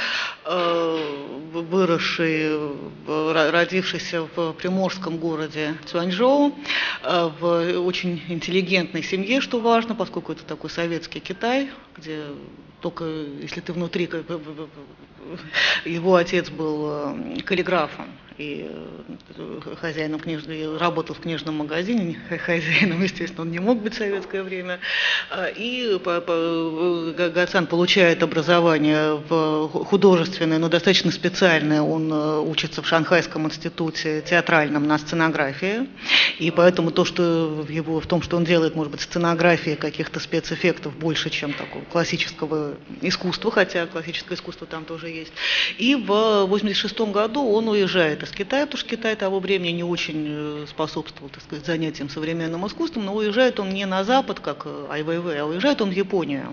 выросший, родившийся в приморском городе Цюаньчжоу, в очень интеллигентной семье, что важно, поскольку это такой советский Китай, где только если ты внутри, его отец был каллиграфом и хозяином работал в книжном магазине, хозяином, естественно, он не мог быть в советское время. И Гацан получает образование художественное, но достаточно специальное. Он учится в Шанхайском институте театральном на сценографии. И поэтому то, что в том, что он делает, может быть, сценографии каких-то спецэффектов больше, чем такого классического искусства, хотя классическое искусство там тоже есть. И в 1986 году он уезжает из Китая, потому что Китай того времени не очень способствовал, так сказать, занятиям современным искусством, но уезжает он не на Запад, как Ай Вейвей, а уезжает он в Японию.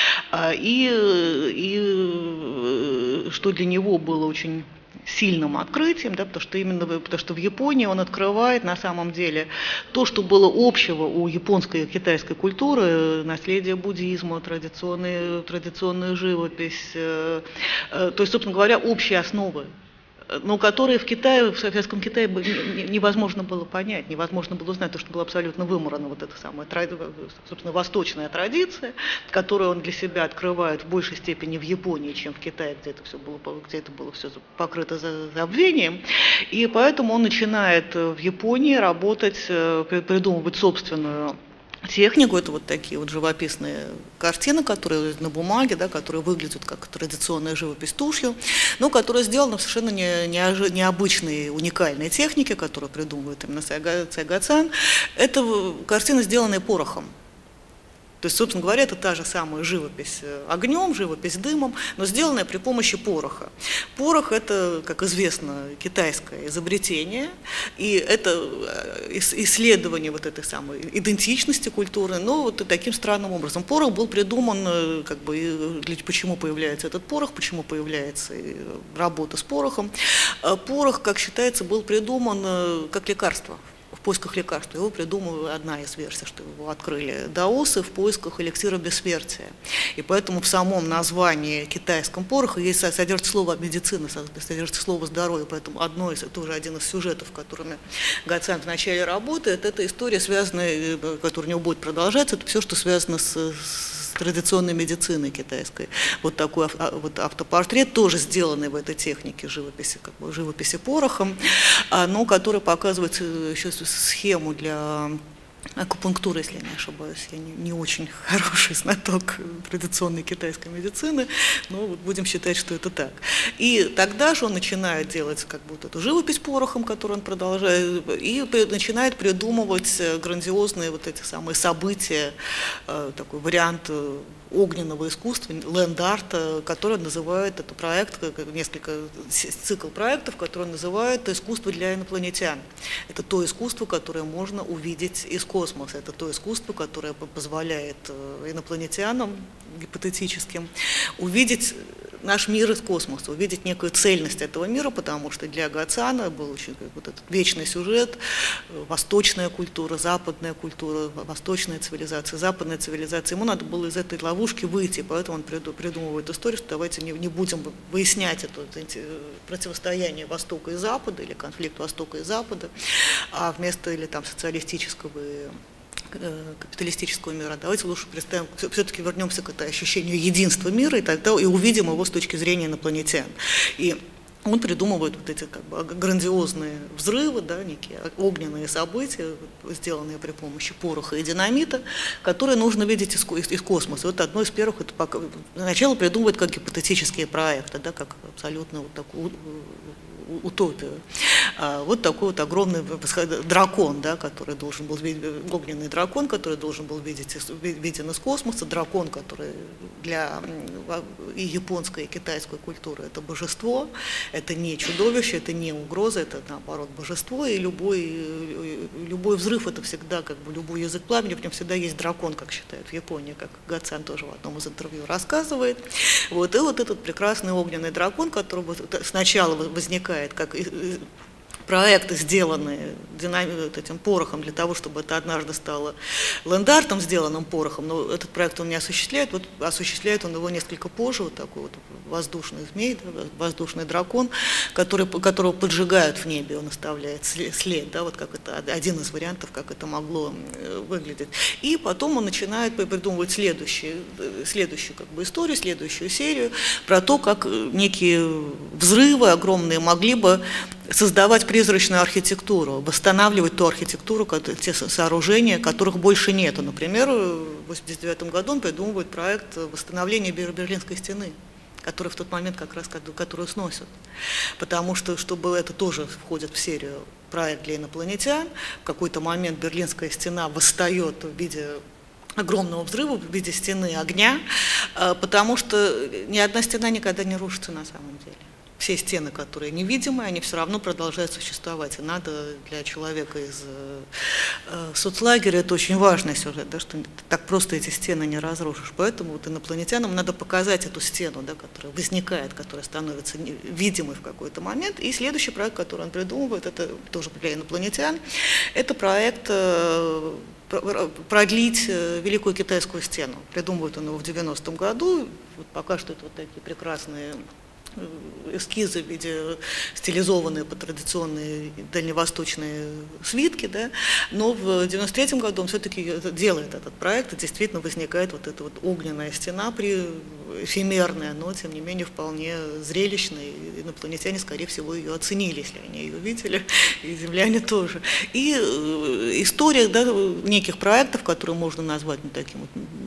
И что для него было очень сильным открытием, да, потому что в Японии он открывает на самом деле то, что было общего у японской и китайской культуры, наследие буддизма, традиционная живопись, то есть, собственно говоря, общие основы но которые в Китае, в советском Китае невозможно было понять, невозможно было узнать, то, что было абсолютно вымурано вот эта самая, собственно, восточная традиция, которую он для себя открывает в большей степени в Японии, чем в Китае, где это было все покрыто забвением, и поэтому он начинает в Японии работать, придумывать собственную технику. Это вот такие вот живописные картины, которые на бумаге, да, которые выглядят как традиционная живопись тушью, но которые сделаны в совершенно необычной, уникальной технике, которую придумывает именно Цай-Га-Цан. Это картины, сделанные порохом. То есть, собственно говоря, это та же самая живопись огнем, живопись дымом, но сделанная при помощи пороха. Порох – это, как известно, китайское изобретение, и это исследование вот этой самой идентичности культуры, но вот таким странным образом. Порох был придуман, как бы, почему появляется этот порох, почему появляется работа с порохом. Порох, как считается, был придуман как лекарство. В поисках лекарства. Его придумала одна из версий, что его открыли даосы в поисках эликсира бессмертия. И поэтому в самом названии китайском пороха есть, содержится слово медицина, содержится слово здоровье. Поэтому тоже один из сюжетов, которыми Га-Цан в начале работает, это история, связанная, которая у него будет продолжаться, это все, что связано с традиционной медициной китайской. Вот такой вот автопортрет, тоже сделанный в этой технике живописи, как бы живописи порохом, но который показывает еще схему для акупунктуры, если я не ошибаюсь. Я не очень хороший знаток традиционной китайской медицины, но вот будем считать, что это так. И тогда же он начинает делать как будто эту живопись порохом, которую он продолжает, и начинает придумывать грандиозные вот эти самые события, такой вариант огненного искусства, ленд-арта, который называет этот проект, цикл проектов, который он называет «Искусство для инопланетян». Это то искусство, которое можно увидеть из космоса, это то искусство, которое позволяет инопланетянам гипотетическим увидеть наш мир из космоса, увидеть некую цельность этого мира, потому что для Га-Цана был очень вот этот вечный сюжет, восточная культура, западная культура, восточная цивилизация, западная цивилизация. Ему надо было из этой ловушки выйти, поэтому он придумывает историю, что давайте не будем выяснять это противостояние Востока и Запада или конфликт Востока и Запада, а вместо или там социалистического капиталистического мира, давайте лучше представим, все-таки вернемся к этому ощущению единства мира, и тогда и увидим его с точки зрения инопланетян. И он придумывает вот эти как бы грандиозные взрывы, да, некие огненные события, сделанные при помощи пороха и динамита, которые нужно видеть из космоса. Вот одно из первых, это сначала придумывает как гипотетические проекты, да, как абсолютно вот такую утопию. Вот такой вот огромный дракон, да, который должен был, огненный дракон, который должен был виден из космоса, дракон, который для и японской, и китайской культуры это божество, это не чудовище, это не угроза, это наоборот божество, и любой взрыв это всегда, как бы любой язык пламени, в нем всегда есть дракон, как считают в Японии, как Га-Цан тоже в одном из интервью рассказывает. Вот, и вот этот прекрасный огненный дракон, который сначала возникает как проекты, сделанные этим порохом для того, чтобы это однажды стало ленд-артом, сделанным порохом, но этот проект он не осуществляет, вот осуществляет он его несколько позже, вот такой вот воздушный змей, да, воздушный дракон, которого поджигают в небе, он оставляет след, да, вот как это один из вариантов, как это могло выглядеть. И потом он начинает придумывать следующую как бы историю, следующую серию про то, как некие взрывы огромные могли бы создавать призрачную архитектуру, восстанавливать ту архитектуру, те сооружения, которых больше нету. Например, в 1989 году он придумывает проект восстановления Берлинской стены, который в тот момент как раз которую сносят. Потому что, чтобы это тоже входит в серию проект для инопланетян, в какой-то момент Берлинская стена восстает в виде огромного взрыва, в виде стены огня, потому что ни одна стена никогда не рушится на самом деле. Все стены, которые невидимые, они все равно продолжают существовать. И надо для человека из соцлагеря, это очень важный сюжет, да, что так просто эти стены не разрушишь. Поэтому вот инопланетянам надо показать эту стену, да, которая возникает, которая становится видимой в какой-то момент. И следующий проект, который он придумывает, это тоже для инопланетян, это проект продлить Великую Китайскую стену. Придумывает он его в 90-м году. Вот пока что это вот такие прекрасные эскизы в виде стилизованные по традиционные дальневосточные свитки, да, но в 1993 году он все-таки делает этот проект, и действительно возникает вот эта вот огненная стена, эфемерная, но тем не менее вполне зрелищная, и инопланетяне, скорее всего, ее оценили, если они ее видели, и земляне тоже. И история, да, неких проектов, которые можно назвать таким вот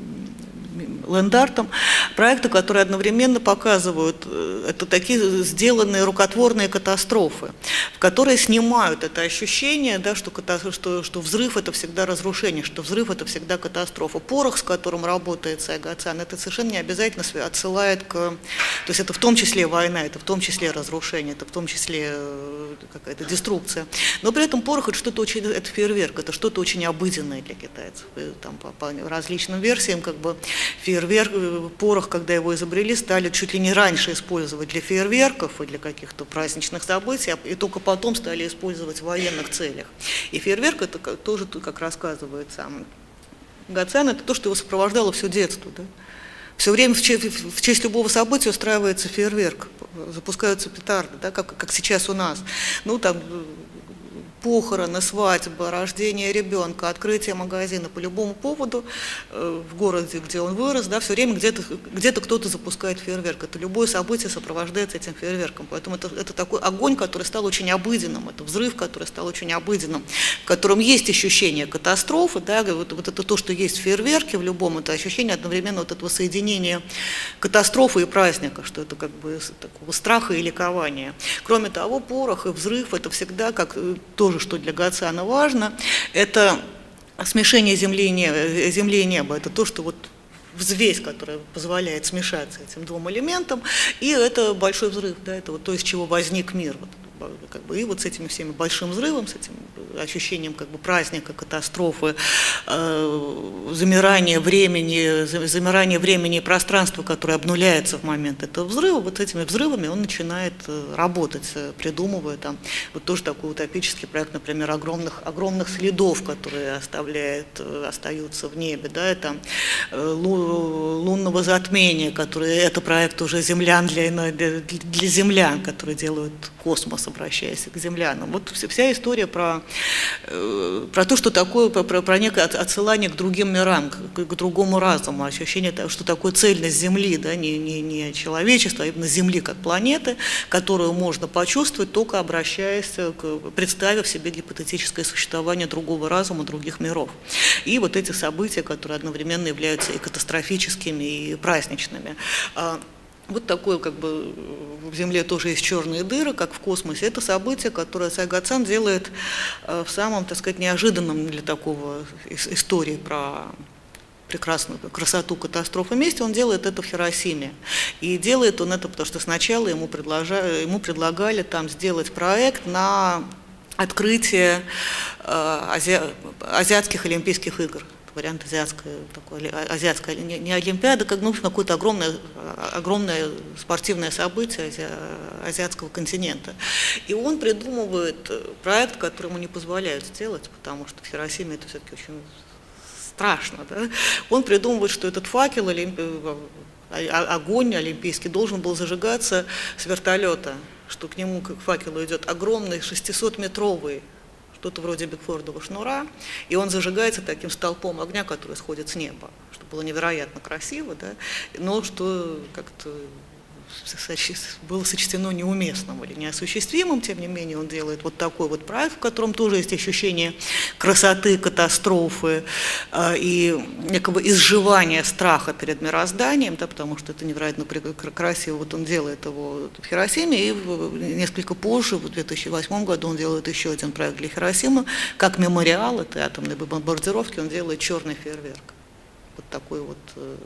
ленд-артом, проекты, которые одновременно показывают, это такие сделанные рукотворные катастрофы, в которые снимают это ощущение, да, что взрыв – это всегда разрушение, что взрыв – это всегда катастрофа. Порох, с которым работает Сайго-Сан, это совершенно не обязательно отсылает к… То есть это в том числе война, это в том числе разрушение, это в том числе какая-то деструкция. Но при этом порох – это что-то очень… Это фейерверк, это что-то очень обыденное для китайцев. Там, по различным версиям, как бы порох, когда его изобрели, стали чуть ли не раньше использовать для фейерверков и для каких-то праздничных событий, и только потом стали использовать в военных целях. И фейерверк, это тоже, как рассказывает сам Гацан, это то, что его сопровождало все детство. Да? Все время в честь любого события устраивается фейерверк, запускаются петарды, да, как сейчас у нас. Ну, там, похороны, свадьба, рождение ребенка, открытие магазина по любому поводу в городе, где он вырос, да, все время где-то кто-то запускает фейерверк. Это любое событие сопровождается этим фейерверком. Поэтому это такой огонь, который стал очень обыденным, это взрыв, который стал очень обыденным, в котором есть ощущение катастрофы, да, вот это то, что есть в фейерверке в любом, это ощущение одновременно вот этого соединения катастрофы и праздника, что это как бы такого страха и ликования. Кроме того, порох и взрыв – это всегда как тоже, что для Гацана важно, это смешение земли и неба, это то, что вот взвесь, которая позволяет смешаться этим двум элементам, и это большой взрыв, да, это вот то, из чего возник мир. Как бы, и вот с этими всеми большим взрывом, с этим ощущением как бы праздника, катастрофы, замирания времени и пространства, которое обнуляется в момент этого взрыва, вот с этими взрывами он начинает работать, придумывая там вот тоже такой утопический проект, например, огромных следов, которые остаются в небе, да, это лунного затмения, это проект уже землян для землян, которые делают космос, обращаясь к землянам. Вот вся история про то, что такое, про некое отсылание к другим мирам, к другому разуму, ощущение, что такое цельность Земли, да, не человечества, а именно Земли как планеты, которую можно почувствовать, только представив себе гипотетическое существование другого разума, других миров. И вот эти события, которые одновременно являются и катастрофическими, и праздничными. Вот такое, как бы, в Земле тоже есть черные дыры, как в космосе. Это событие, которое Сайго-Сан делает в самом, так сказать, неожиданном для такого истории про прекрасную красоту катастрофы месте. Он делает это в Хиросиме. И делает он это, потому что сначала ему предлагали там сделать проект на открытие азиатских Олимпийских игр. Вариант азиатская, не Олимпиада, как какое-то огромное спортивное событие азиатского континента. И он придумывает проект, который ему не позволяют сделать, потому что в Хиросиме это все-таки очень страшно. Да? Он придумывает, что этот факел, огонь олимпийский, должен был зажигаться с вертолета, что к нему, к факелу, идет огромный 600-метровый что-то вроде Бигфордова шнура, и он зажигается таким столпом огня, который сходит с неба, что было невероятно красиво, да, но что как-то было сочтено неуместным или неосуществимым, тем не менее он делает вот такой вот проект, в котором тоже есть ощущение красоты, катастрофы и некого изживания страха перед мирозданием, да, потому что это невероятно красиво. Вот он делает его в Хиросиме, и несколько позже, в 2008 году, он делает еще один проект для Хиросимы, как мемориал этой атомной бомбардировки, он делает черный фейерверк. Вот такой вот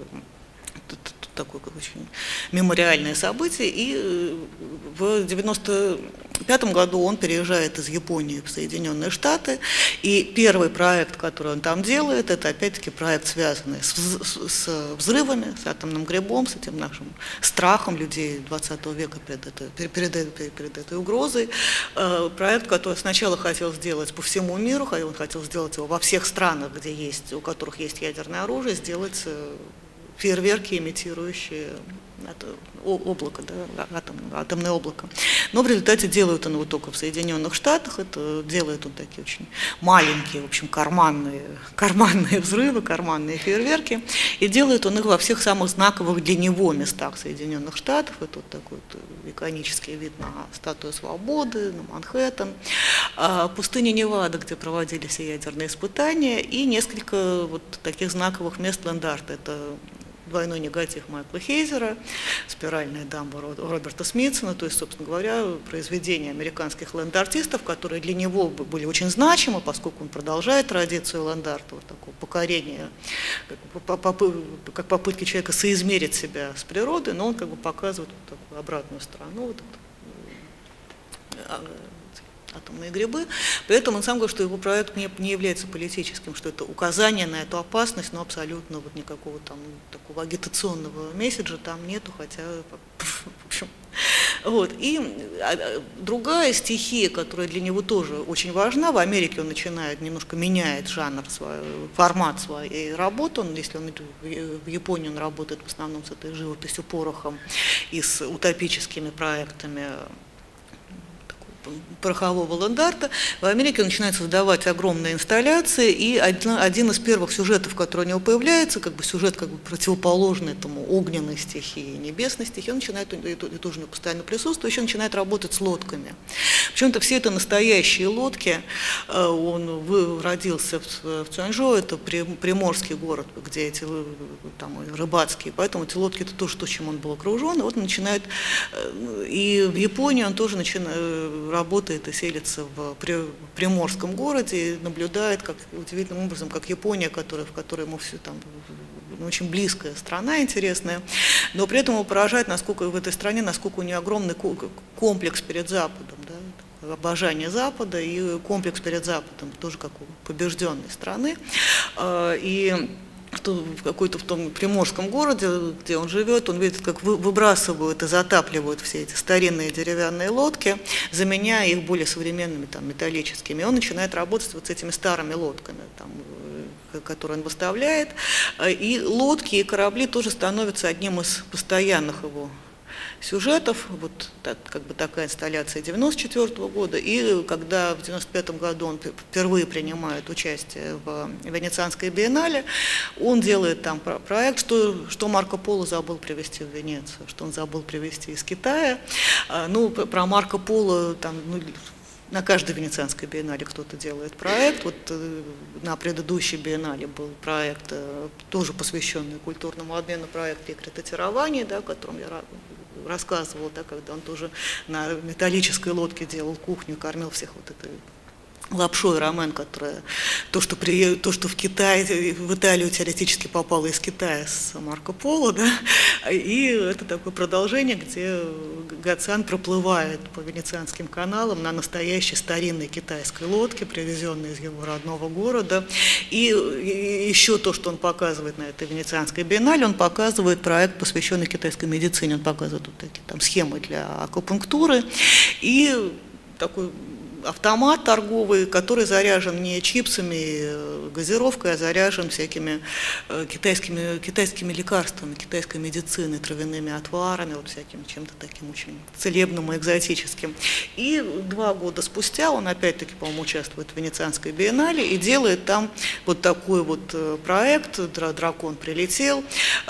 такое очень мемориальное событие, и в 1995 году он переезжает из Японии в Соединенные Штаты, и первый проект, который он там делает, это опять-таки проект, связанный с взрывами, с атомным грибом, с этим нашим страхом людей 20 века перед этой угрозой. Проект, который сначала хотел сделать по всему миру, он хотел сделать его во всех странах, у которых есть ядерное оружие, сделать фейерверки, имитирующие облако, да, атомное облако. Но в результате делают он его только в Соединенных Штатах, это делает он такие очень маленькие, в общем, карманные взрывы, карманные фейерверки, и делает он их во всех самых знаковых для него местах Соединенных Штатов. Это вот такой вот иконический вид на Статую Свободы, на Манхэттен, пустыня Невада, где проводили все ядерные испытания, и несколько вот таких знаковых мест ленд-арта. Это двойной негатив Майкла Хейзера, спиральная дамба Роберта Смитсона, то есть, собственно говоря, произведения американских ленд-артистов, которые для него были очень значимы, поскольку он продолжает традицию ленд-арта, вот такого покорения, как попытки человека соизмерить себя с природой, но он как бы показывает вот такую обратную сторону, вот атомные грибы. При этом он сам говорит, что его проект не является политическим, что это указание на эту опасность, но абсолютно вот никакого там такого агитационного месседжа там нету, хотя, в общем, вот. И другая стихия, которая для него тоже очень важна, в Америке он начинает, немножко меняет жанр, формат своей работы. Если он в Японии он работает в основном с этой живописью порохом и с утопическими проектами порохового ленд-арта. В Америке он начинает создавать огромные инсталляции, и один из первых сюжетов, который у него появляется, как бы сюжет как бы противоположный этому огненной стихии, небесной стихии, он начинает, и тоже постоянно присутствует, еще начинает работать с лодками. Причем-то все это настоящие лодки. Он родился в Цюаньжоу, это приморский город, где эти там рыбацкие, поэтому эти лодки это тоже то, чем он был окружен. И вот он начинает, и в Японии он тоже работает и селится в приморском городе и наблюдает как удивительным образом, как Япония, в которой ему все там очень близкая страна, интересная, но при этом его поражает, насколько в этой стране, насколько у нее огромный комплекс перед Западом, да, обожание Запада и комплекс перед Западом, тоже как у побежденной страны. И в какой-то в том приморском городе, где он живет, он видит, как выбрасывают и затапливают все эти старинные деревянные лодки, заменяя их более современными там, металлическими. И он начинает работать вот с этими старыми лодками, там, которые он выставляет. И лодки, и корабли тоже становятся одним из постоянных его сюжетов. Вот как бы такая инсталляция 1994 года. И когда в 1995 году он впервые принимает участие в Венецианской биеннале, он делает там проект, что Марко Поло забыл привезти в Венецию, что он забыл привезти из Китая. Ну, про Марко Поло там, на каждой Венецианской биеннале кто-то делает проект. Вот на предыдущей биеннале был проект, тоже посвященный культурному обмену, проект рекретатирования, да, о котором я рассказывала, да, когда он тоже на металлической лодке делал кухню, кормил всех вот этой лапшой рамен, которая то, что в Китае, в Италию теоретически попало из Китая с Марко Поло, да, и это такое продолжение, где Гациан проплывает по Венецианским каналам на настоящей старинной китайской лодке, привезенной из его родного города. И еще то, что он показывает на этой Венецианской биеннале, он показывает проект, посвященный китайской медицине, он показывает вот такие там схемы для акупунктуры и такой автомат торговый, который заряжен не чипсами, газировкой, а заряжен всякими китайскими лекарствами, китайской медициной, травяными отварами, вот всяким чем-то таким очень целебным и экзотическим. И 2 года спустя он опять-таки, по-моему, участвует в Венецианской биеннале и делает там вот такой вот проект «Дракон прилетел».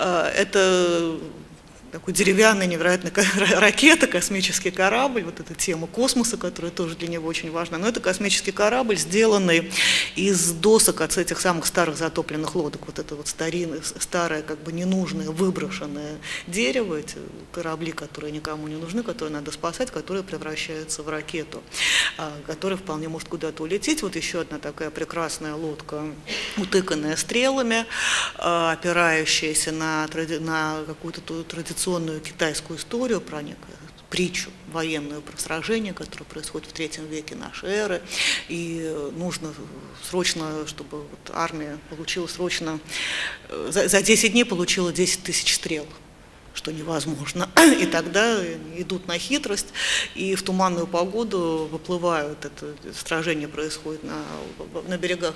Это такой деревянный, невероятная ракета, космический корабль, вот эта тема космоса, которая тоже для него очень важна. Но это космический корабль, сделанный из досок от этих самых старых затопленных лодок. Вот это вот старое, как бы ненужное, выброшенное дерево, эти корабли, которые никому не нужны, которые надо спасать, которые превращаются в ракету, которая вполне может куда-то улететь. Вот еще одна такая прекрасная лодка, утыканная стрелами, опирающаяся на какую-то традиционную китайскую историю, про некую притчу военную, про сражение, которое происходит в III веке нашей эры, и нужно срочно, чтобы вот армия получила срочно, за 10 дней получила 10 тысяч стрел, что невозможно. И тогда идут на хитрость, и в туманную погоду выплывают, это сражение происходит на берегах,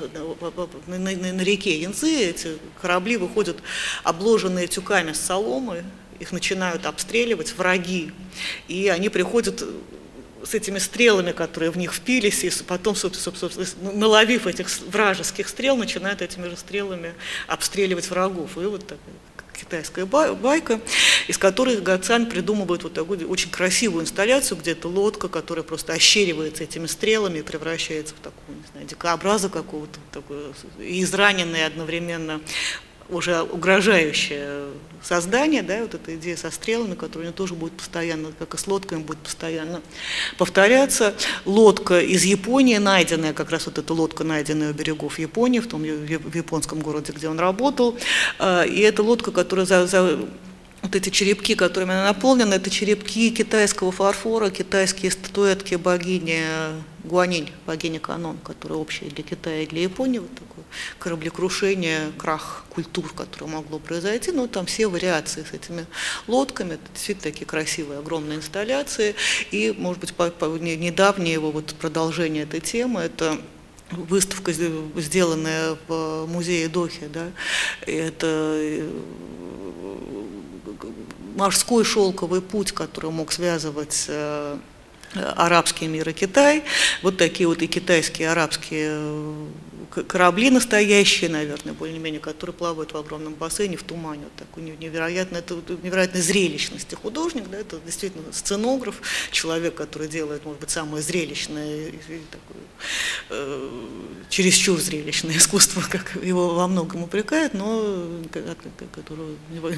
на реке Янцзы, эти корабли выходят обложенные тюками с соломой, их начинают обстреливать враги, и они приходят с этими стрелами, которые в них впились, и потом, собственно, наловив этих вражеских стрел, начинают этими же стрелами обстреливать врагов. И вот такая китайская байка, из которой Гацан придумывает вот такую очень красивую инсталляцию, где это лодка, которая просто ощеривается этими стрелами и превращается в такую, не знаю, дикообраза какого-то, израненное одновременно уже угрожающее создание, да, вот эта идея со стрелами, которая у него тоже будет постоянно, как и с лодками, будет постоянно повторяться. Лодка из Японии найденная, как раз вот эта лодка, найденная у берегов Японии, в том в японском городе, где он работал, и эта лодка, которая вот эти черепки, которыми она наполнена, это черепки китайского фарфора, китайские статуэтки богини Гуанинь, богини Канон, которые общие для Китая и для Японии, вот такое кораблекрушение, крах культур, которое могло произойти, но там все вариации с этими лодками, это действительно такие красивые, огромные инсталляции, и, может быть, недавнее его вот продолжение этой темы, это выставка, сделанная в музее Дохи, да, это морской шелковый путь, который мог связывать арабский мир и Китай. Вот такие вот и китайские, и арабские корабли настоящие, наверное, более-менее, которые плавают в огромном бассейне, в тумане. Вот такой невероятной зрелищности художник, да, это действительно сценограф, человек, который делает, может быть, самое зрелищное, чересчур зрелищное искусство, как его во многом упрекают, но которого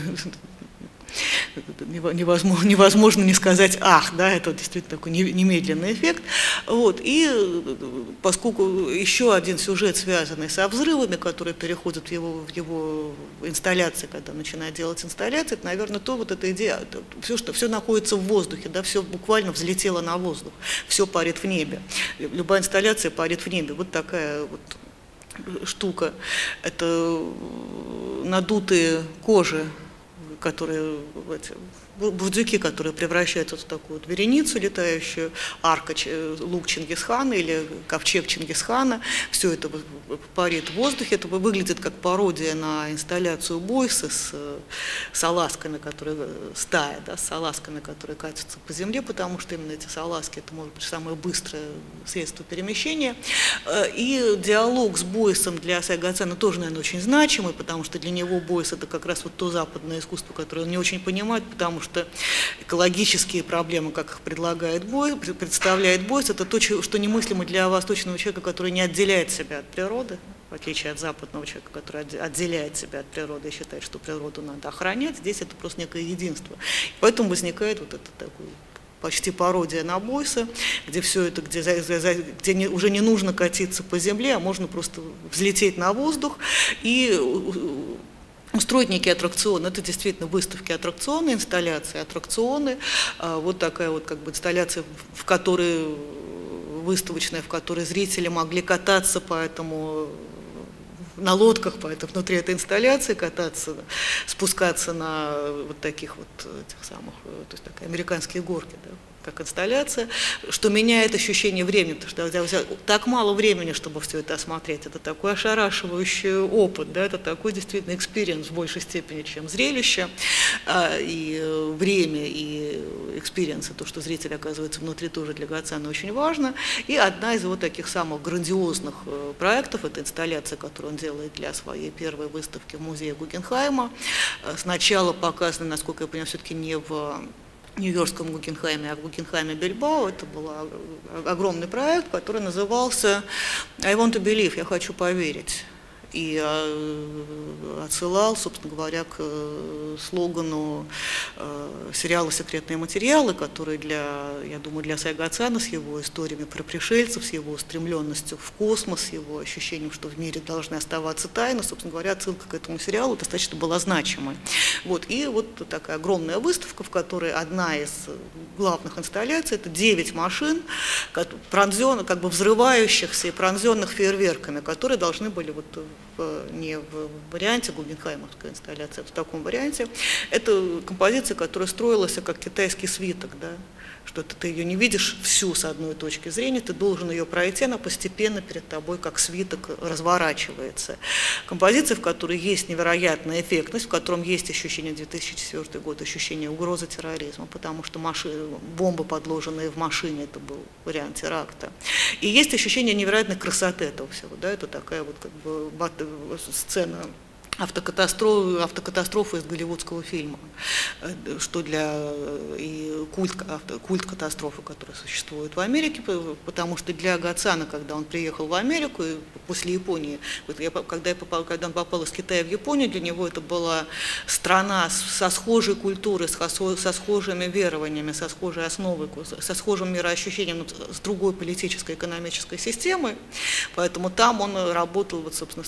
невозможно не сказать «ах», да, это действительно такой немедленный эффект. Вот. И поскольку еще один сюжет, связанный со взрывами, который переходит в его инсталляции, когда начинает делать инсталляции, это, наверное, вот эта идея, все находится в воздухе, да, все буквально взлетело на воздух, все парит в небе. Любая инсталляция парит в небе. Вот такая вот штука. Это надутые кожи, которые, бурдюки, которые превращаются в такую вот вереницу летающую, арка, лук Чингисхана или ковчег Чингисхана, все это парит в воздухе, это выглядит как пародия на инсталляцию Бойса с салазками, которые, стая, да, с салазками, которые катятся по земле, потому что именно эти салазки, это может быть самое быстрое средство перемещения. И диалог с Бойсом для Асаи Гацана тоже, наверное, очень значимый, потому что для него Бойс это как раз вот то западное искусство, которое он не очень понимает, потому что экологические проблемы, как их представляет Бойс, это то, что немыслимо для восточного человека, который не отделяет себя от природы, в отличие от западного человека, который отделяет себя от природы и считает, что природу надо охранять. Здесь это просто некое единство. И поэтому возникает вот это такое почти пародия на Бойса, где все это, где уже не нужно катиться по земле, а можно просто взлететь на воздух и устроить некие аттракционы. Это действительно выставки аттракционы, инсталляции аттракционы. Вот такая вот как бы инсталляция, в которой выставочная, в которой зрители могли кататься на лодках, поэтому внутри этой инсталляции кататься, спускаться на вот таких вот этих самых, то есть такие американские горки, да, как инсталляция, что меняет ощущение времени, потому что так мало времени, чтобы все это осмотреть, это такой ошарашивающий опыт, да, это такой действительно экспириенс в большей степени, чем зрелище, и время, и экспириенс, то, что зритель оказывается внутри, тоже для Гацана очень важно. И одна из вот таких самых грандиозных проектов, это инсталляция, которую он делает для своей первой выставки в музее Гугенхайма, сначала показана, насколько я понимаю, все-таки не в Нью-Йоркском Гугенхайме, а в Гугенхайме Бильбао. Это был огромный проект, который назывался «I want to believe», «Я хочу поверить». И отсылал, собственно говоря, к слогану сериала «Секретные материалы», который я думаю, для Асаи Гацана с его историями про пришельцев, с его устремленностью в космос, с его ощущением, что в мире должны оставаться тайны, собственно говоря, отсылка к этому сериалу достаточно была значимой. Вот. И вот такая огромная выставка, в которой одна из главных инсталляций – это 9 машин, как бы взрывающихся и пронзенных фейерверками, которые должны были вот не в варианте гугенхаймовской инсталляции, а в таком варианте. Это композиция, которая строилась как китайский свиток, да, что ты ее не видишь всю с одной точки зрения, ты должен ее пройти, она постепенно перед тобой как свиток разворачивается. Композиция, в которой есть невероятная эффектность, в котором есть ощущение 2004 год, ощущение угрозы терроризма, потому что бомбы, подложенные в машине, это был вариант теракта. И есть ощущение невероятной красоты этого всего, да, это такая вот как бы сцена автокатастрофы из голливудского фильма, что для культ катастрофы, которая существует в Америке, потому что для Гацана, когда он приехал в Америку после Японии, когда он попал из Китая в Японию, для него это была страна со схожей культурой, со схожими верованиями, со схожей основой, со схожим мироощущением, с другой политической и экономической системой, поэтому там он работал вот, собственно,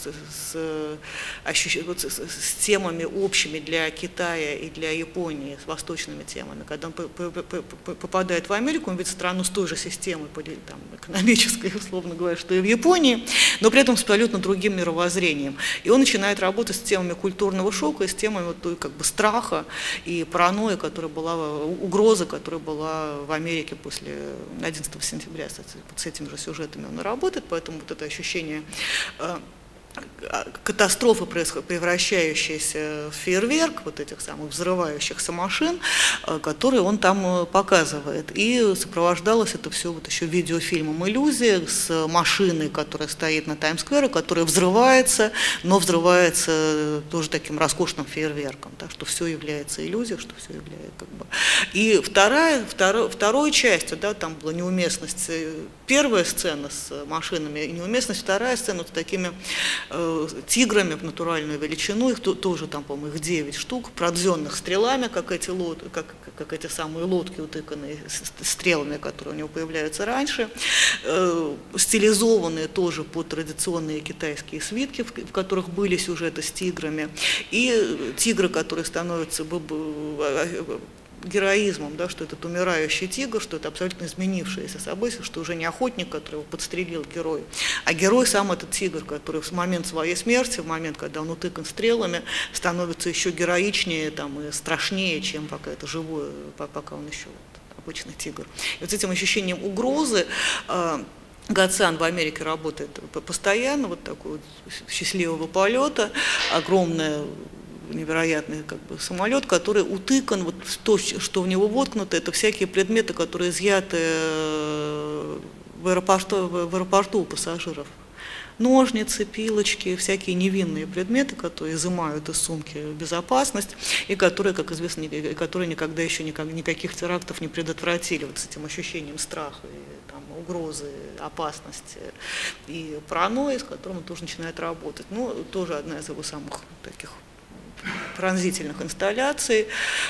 с темами общими для Китая и для Японии, с восточными темами. Когда он попадает в Америку, он видит страну с той же системой там, экономической, условно говоря, что и в Японии, но при этом с абсолютно другим мировоззрением. И он начинает работать с темами культурного шока и с темами вот той, как бы, страха и паранойи, угрозы, которая была в Америке после 11 сентября. С этими же сюжетами он и работает, поэтому вот это ощущение катастрофы, превращающиеся в фейерверк, вот этих самых взрывающихся машин, которые он там показывает. И сопровождалось это все вот еще видеофильмом «Иллюзия» с машиной, которая стоит на Таймс-сквере, которая взрывается, но взрывается тоже таким роскошным фейерверком, так что все является иллюзией, что все является как бы. И второй частью, да, там была неуместность, первая сцена с машинами, и неуместность вторая сцена с такими тиграми в натуральную величину, их тоже там, по-моему, их 9 штук, пронзенных стрелами, как эти самые лодки, утыканные стрелами, которые у него появляются раньше, стилизованные тоже под традиционные китайские свитки, в которых были сюжеты с тиграми, и тигры, которые становятся героизмом, да, что этот умирающий тигр, что это абсолютно изменившееся событие, что уже не охотник, который его подстрелил, герой, а герой сам этот тигр, который в момент своей смерти, в момент, когда он утыкан стрелами, становится еще героичнее там, и страшнее, чем пока это живое, пока он еще обычный тигр. И вот с этим ощущением угрозы Гацан в Америке работает постоянно, вот такой вот счастливого полета, огромная невероятный как бы самолет, который утыкан, вот то, что в него воткнуто, это всякие предметы, которые изъяты в аэропорту у пассажиров. Ножницы, пилочки, всякие невинные предметы, которые изымают из сумки безопасность, и которые, как известно, которые никогда еще никаких терактов не предотвратили, вот с этим ощущением страха, и, там, угрозы, опасности и паранойи, с которым он тоже начинает работать. Ну, тоже одна из его самых таких пронзительных инсталляций,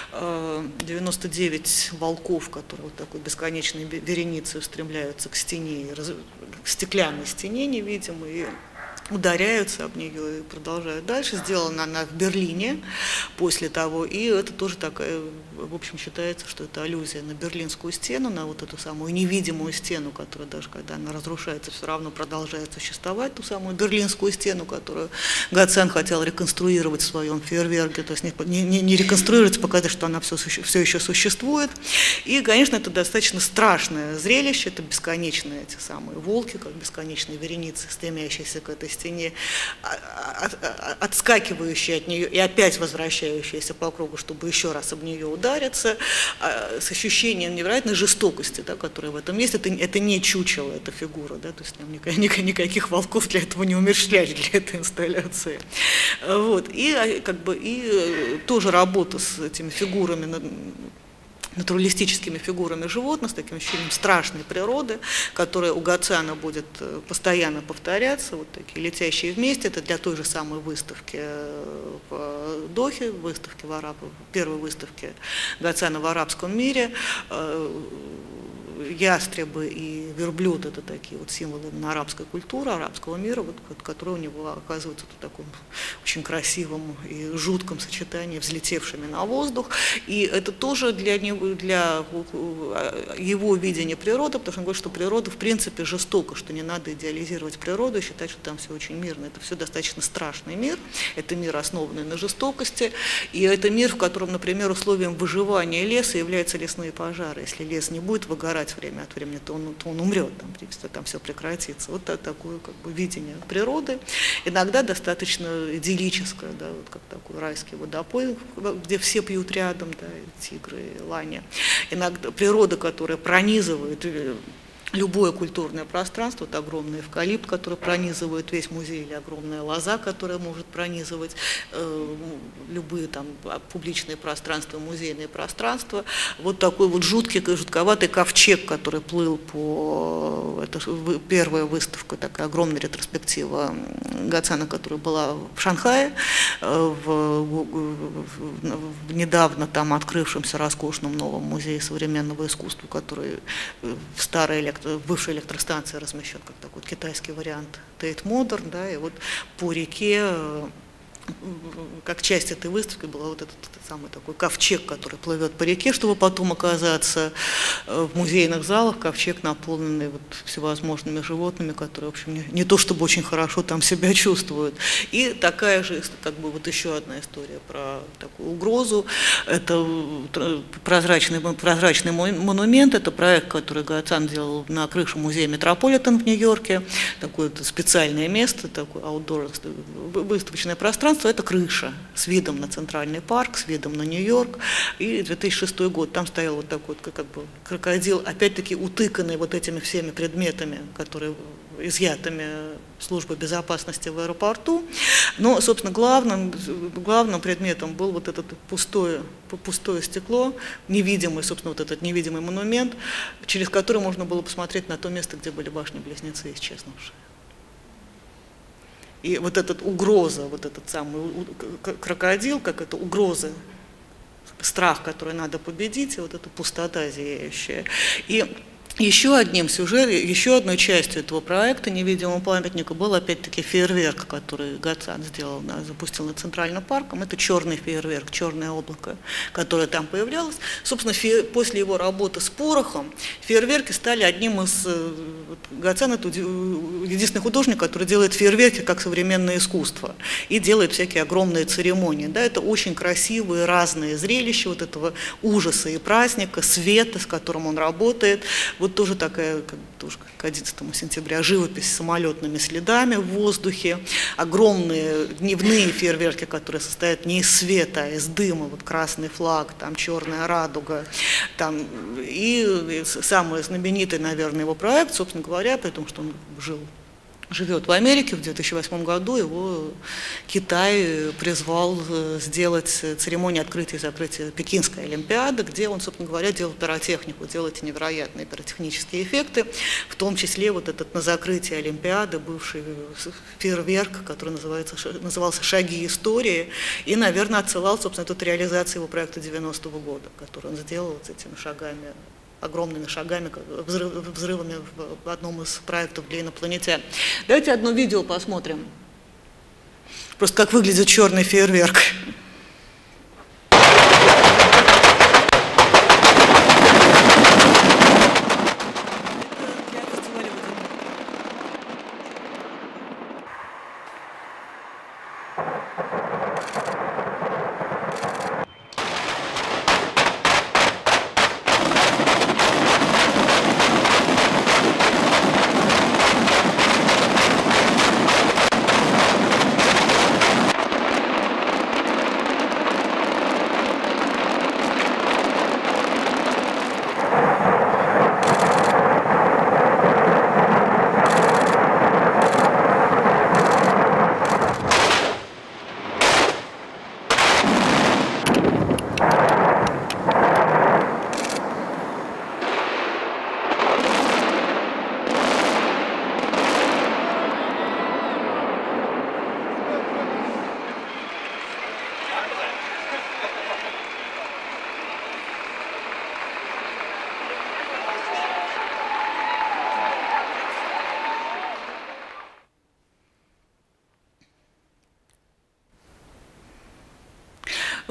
99 волков, которые вот такой бесконечной вереницей устремляются к стене, к стеклянной стене невидимой, и ударяются об нее и продолжают дальше. Сделана она в Берлине после того, и это тоже такая, в общем, считается, что это аллюзия на Берлинскую стену, на вот эту самую невидимую стену, которая даже когда она разрушается, все равно продолжает существовать, ту самую Берлинскую стену, которую Гацан хотел реконструировать в своем фейерверке, то есть не реконструировать, показать, что она все еще существует. И, конечно, это достаточно страшное зрелище, это бесконечные эти самые волки, как бесконечные вереницы, стремящиеся к этой стене, отскакивающие от нее и опять возвращающиеся по кругу, чтобы еще раз об нее удариться, с ощущением невероятной жестокости, да, которая в этом есть. Это не чучело, это фигура, да, то есть нам никаких волков для этого не умерщвляли, для этой инсталляции. Вот. И, как бы, и тоже работа с этими фигурами, натуралистическими фигурами животных, с таким ощущением страшной природы, которая у Гацана будет постоянно повторяться, вот такие летящие вместе. Это для той же самой выставки в Дохе, первой выставки Гацана в арабском мире. Ястребы и верблюд — это такие вот символы именно арабской культуры, арабского мира, вот, который у него оказывается в таком очень красивом и жутком сочетании, взлетевшими на воздух. И это тоже для его видения природы, потому что он говорит, что природа в принципе жестока, что не надо идеализировать природу и считать, что там все очень мирно. Это все достаточно страшный мир, это мир, основанный на жестокости, и это мир, в котором, например, условием выживания леса являются лесные пожары. Если лес не будет выгорать время от времени, то он умрет, там все прекратится. Вот такое как бы видение природы, иногда достаточно идиллическое, да, вот как такой райский водопой, где все пьют рядом, да, тигры, лани. Иногда природа, которая пронизывает любое культурное пространство, вот огромный эвкалипт, который пронизывает весь музей, или огромная лоза, которая может пронизывать любые там публичные пространства, музейные пространства. Вот такой вот жутковатый ковчег, который плыл это первая выставка, такая огромная ретроспектива Гацана, которая была в Шанхае, в недавно там открывшемся роскошном новом музее современного искусства, который в бывшей электростанции размещен как такой китайский вариант Tate Modern, да, и вот по реке, как часть этой выставки, был вот этот самый такой ковчег, который плывет по реке, чтобы потом оказаться в музейных залах, ковчег, наполненный вот всевозможными животными, которые, в общем, не то чтобы очень хорошо там себя чувствуют. И такая же, как бы вот еще одна история про такую угрозу. Это прозрачный монумент, это проект, который Гацан делал на крыше музея Метрополитен в Нью-Йорке, такое специальное место, такое outdoor выставочное пространство. Это крыша с видом на Центральный парк, с видом на Нью-Йорк. И 2006 год, там стоял вот такой вот, как бы крокодил, опять-таки утыканный вот этими всеми предметами, которые изъятыми службой безопасности в аэропорту. Но, собственно, главным предметом был вот это пустое стекло, невидимый, собственно, вот этот невидимый монумент, через который можно было посмотреть на то место, где были башни-близнецы исчезнувшие. И вот эта угроза, вот этот самый крокодил, как это угроза, страх, который надо победить, и вот эта пустота зияющая. И еще одной частью этого проекта невидимого памятника был опять-таки фейерверк, который Гацан запустил над Центральным парком. Это черный фейерверк, черное облако, которое там появлялось. Собственно, после его работы с порохом фейерверки стали одним из... Гацан — это единственный художник, который делает фейерверки как современное искусство и делает всякие огромные церемонии. Да, это очень красивые разные зрелища вот этого ужаса и праздника, света, с которым он работает. Вот тоже такая, тоже к 11 сентября, живопись с самолетными следами в воздухе, огромные дневные фейерверки, которые состоят не из света, а из дыма, вот красный флаг, там черная радуга, там, и самый знаменитый, наверное, его проект, собственно говоря, при том, что он живет в Америке, в 2008 году его Китай призвал сделать церемонию открытия и закрытия Пекинской Олимпиады, где он, собственно говоря, делал пиротехнику, делал эти невероятные пиротехнические эффекты, в том числе вот этот на закрытии Олимпиады бывший фейерверк, который назывался «Шаги истории», и, наверное, отсылал, собственно, эту реализацию его проекта 90-го года, который он сделал вот этими шагами, огромными шагами, взрывами в одном из проектов для инопланетян. Давайте одно видео посмотрим. Просто как выглядит черный фейерверк.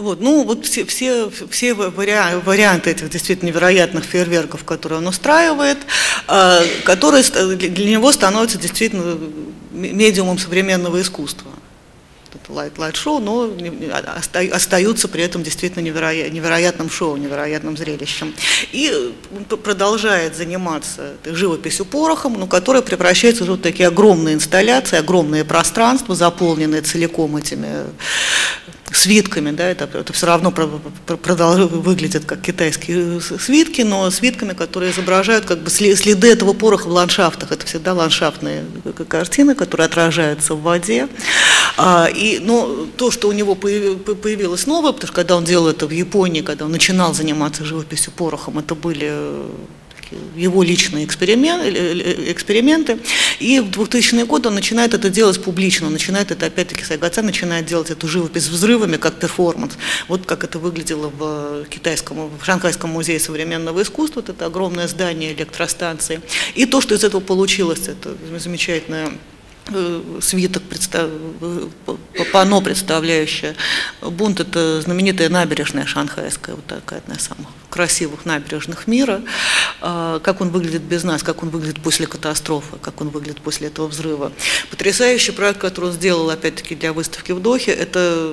Вот, ну, вот все варианты этих действительно невероятных фейерверков, которые он устраивает, которые для него становятся действительно медиумом современного искусства. Лайт-шоу, но остаются при этом действительно невероятным шоу, невероятным зрелищем. И продолжает заниматься живописью порохом, но которая превращается в вот такие огромные инсталляции, огромные пространства, заполненные целиком этими свитками, да, это все равно выглядит как китайские свитки, но свитками, которые изображают как бы следы этого пороха в ландшафтах. Это всегда ландшафтные картины, которые отражаются в воде. Но то, что у него появилось новое, потому что когда он делал это в Японии, когда он начинал заниматься живописью порохом, это были его личные эксперименты, и в 2000-е годы он начинает это делать публично, он начинает это, опять-таки, Сайгацан начинает делать эту живопись взрывами, как перформанс. Вот как это выглядело в Шанхайском музее современного искусства, вот это огромное здание электростанции. И то, что из этого получилось, это замечательное свиток, панно, представляющее бунт, это знаменитая набережная шанхайская, вот такая одна из самых красивых набережных мира. Как он выглядит без нас, как он выглядит после катастрофы, как он выглядит после этого взрыва. Потрясающий проект, который он сделал, опять-таки, для выставки в Дохе, это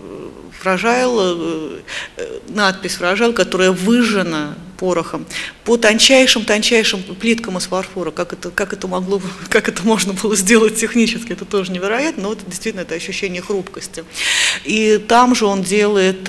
надпись «Фражайл», которая выжжена порохом по тончайшим плиткам из фарфора. Как это можно было сделать технически, это тоже невероятно, но вот действительно это ощущение хрупкости. И там же он делает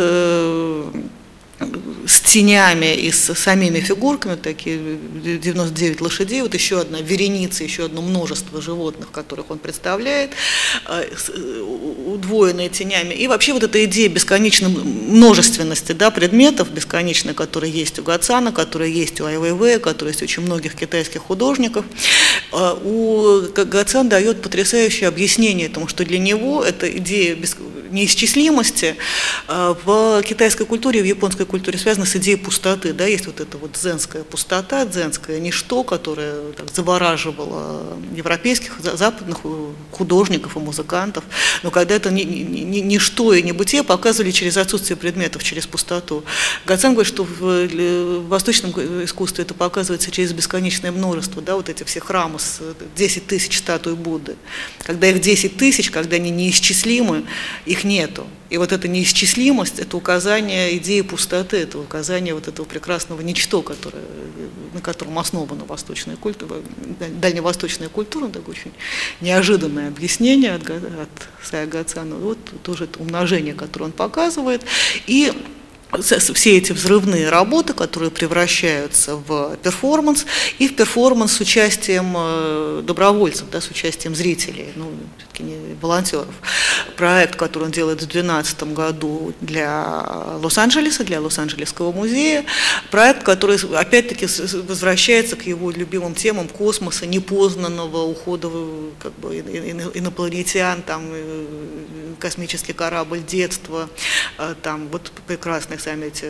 с тенями и с самими фигурками, такие 99 лошадей, вот еще одна вереница, еще одно множество животных, которых он представляет, удвоенные тенями. И вообще вот эта идея бесконечной множественности, да, предметов, бесконечной, которые есть у Гацана, которые есть у Ай Вейвея, которые есть у очень многих китайских художников. Гацан дает потрясающее объяснение тому, что для него эта идея неисчислимости в китайской культуре, в японской культуре связана с идеей пустоты. Да? Есть вот эта вот дзенская пустота, дзенское ничто, которое так завораживало европейских, западных художников и музыкантов. Но когда это ничто и небытие показывали через отсутствие предметов, через пустоту. Гацан говорит, что в восточном искусстве это показывается через бесконечное множество. Да? Вот эти все храмы с 10 тысяч статуй Будды. Когда их 10 тысяч, когда они неисчислимы, их нету. И вот эта неисчислимость – это указание идеи пустоты, это указание вот этого прекрасного ничто, на котором основана восточная культура, дальневосточная культура, такое очень неожиданное объяснение от Сайгацана. Вот тоже это умножение, которое он показывает. И все эти взрывные работы, которые превращаются в перформанс, и в перформанс с участием добровольцев, да, с участием зрителей, ну, все-таки не волонтеров. Проект, который он делает в 2012 году для Лос-Анджелеса, для Лос-Анджелесского музея. Проект, который, опять-таки, возвращается к его любимым темам космоса, непознанного, ухода как бы, инопланетян, там, космический корабль детства, там вот прекрасные сами эти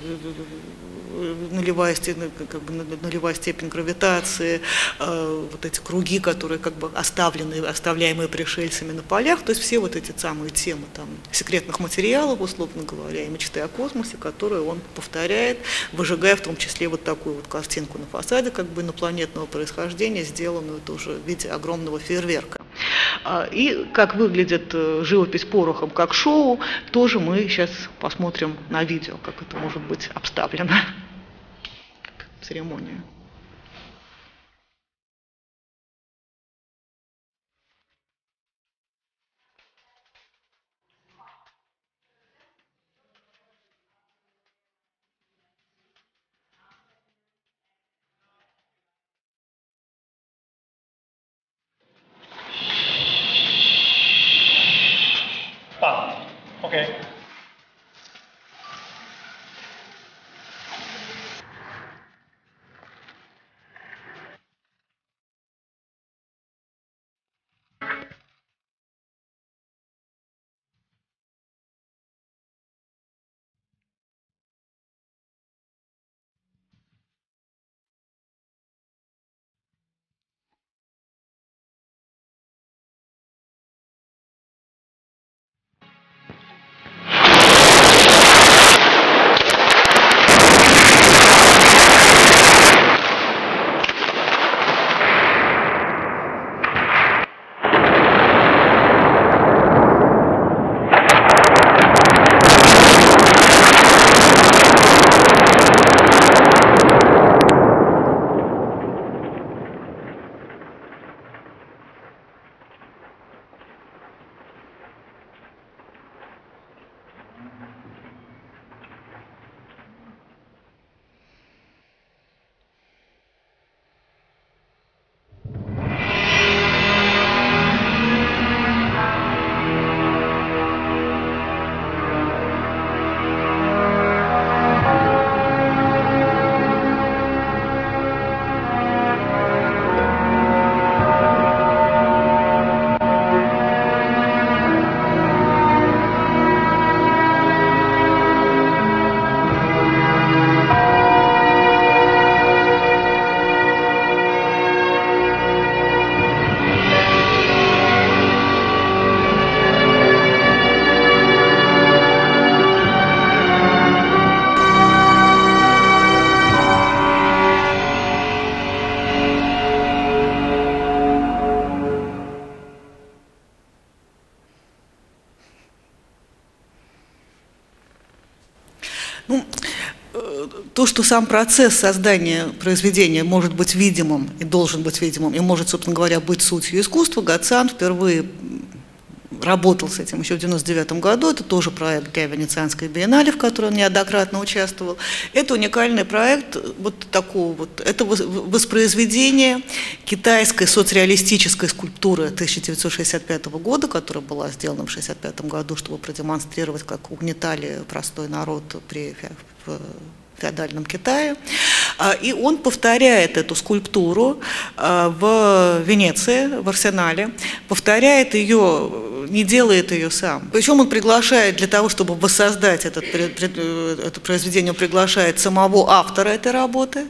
нулевая степень гравитации, вот эти круги, которые как бы оставляемые пришельцами на полях, то есть все вот эти самые темы там, секретных материалов, условно говоря, и мечты о космосе, которые он повторяет, выжигая в том числе вот такую вот картинку на фасаде, как бы инопланетного происхождения, сделанную тоже в виде огромного фейерверка. И как выглядит живопись порохом как шоу, тоже мы сейчас посмотрим на видео, как это может быть обставлено, церемонию. Okay. То, что сам процесс создания произведения может быть видимым и должен быть видимым, и может, собственно говоря, быть сутью искусства, Гацан впервые работал с этим еще в 1999 году. Это тоже проект для Венецианской биеннале, в которой он неоднократно участвовал. Это уникальный проект вот такого вот. Это воспроизведение китайской соцреалистической скульптуры 1965 года, которая была сделана в 1965 году, чтобы продемонстрировать, как угнетали простой народ при феодальном Китае. И он повторяет эту скульптуру в Венеции, в Арсенале, повторяет ее, не делает ее сам. Причем он приглашает для того, чтобы воссоздать это произведение, он приглашает самого автора этой работы,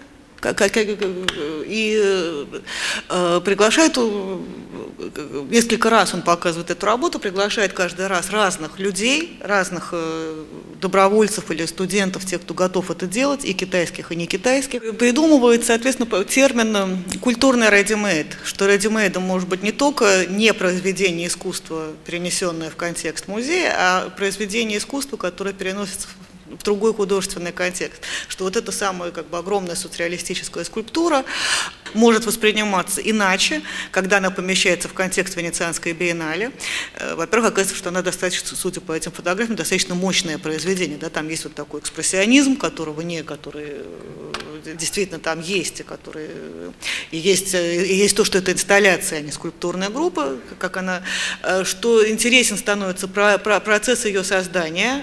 и приглашает, несколько раз он показывает эту работу, приглашает каждый раз разных людей, разных добровольцев или студентов, тех, кто готов это делать, и китайских, и не китайских. Придумывает, соответственно, термин «культурный ready-made», что ready-made может быть не только не произведение искусства, перенесенное в контекст музея, а произведение искусства, которое переносится в другой художественный контекст, что вот эта самая как бы огромная соцреалистическая скульптура может восприниматься иначе, когда она помещается в контекст Венецианской биеннале. Во-первых, оказывается, что она достаточно, судя по этим фотографиям, достаточно мощное произведение. Да? Там есть вот такой экспрессионизм, который действительно там есть, и есть то, что это инсталляция, а не скульптурная группа, как она, что интересен становится процесс ее создания,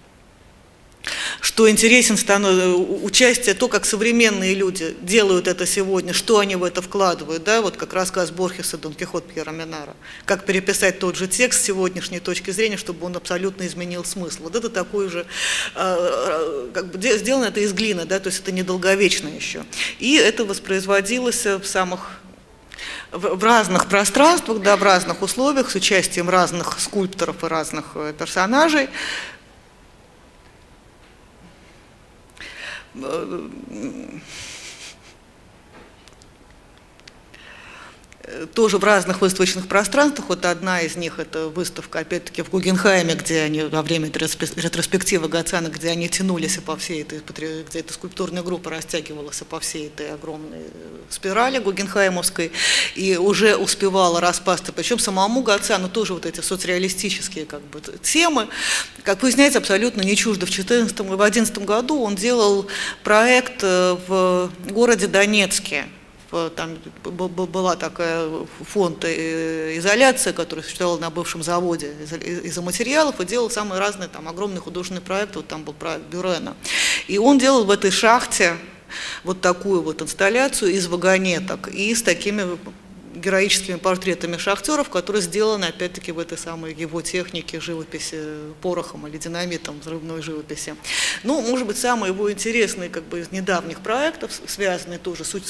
что интересен становится участие, то, как современные люди делают это сегодня, что они в это вкладывают, да, вот как рассказ Борхеса «Дон Кихот» Пьера Минара, как переписать тот же текст с сегодняшней точки зрения, чтобы он абсолютно изменил смысл. Вот это такой же, как бы сделано это из глины, да, то есть это недолговечно еще. И это воспроизводилось в разных пространствах, да, в разных условиях, с участием разных скульпторов и разных персонажей. Тоже в разных выставочных пространствах. Вот одна из них — это выставка, опять-таки, в Гугенхайме, где они во время ретроспективы Гацана, где они тянулись по всей этой, где эта скульптурная группа растягивалась по всей этой огромной спирали гугенхаймовской, и уже успевала распасться. Причем самому Гацану тоже вот эти соцреалистические как бы темы, как выясняется, абсолютно не чуждо. В 2011 году он делал проект в городе Донецке. Там была такая фонд изоляция, которая существовала на бывшем заводе из-за материалов, и делал самые разные, там, огромные художественные проекты. Вот там был проект Бюрена. И он делал в этой шахте вот такую вот инсталляцию из вагонеток и с такими героическими портретами шахтеров, которые сделаны, опять-таки, в этой самой его технике живописи порохом или динамитом, взрывной живописи. Ну, может быть, самый его интересный как бы из недавних проектов, связанный тоже с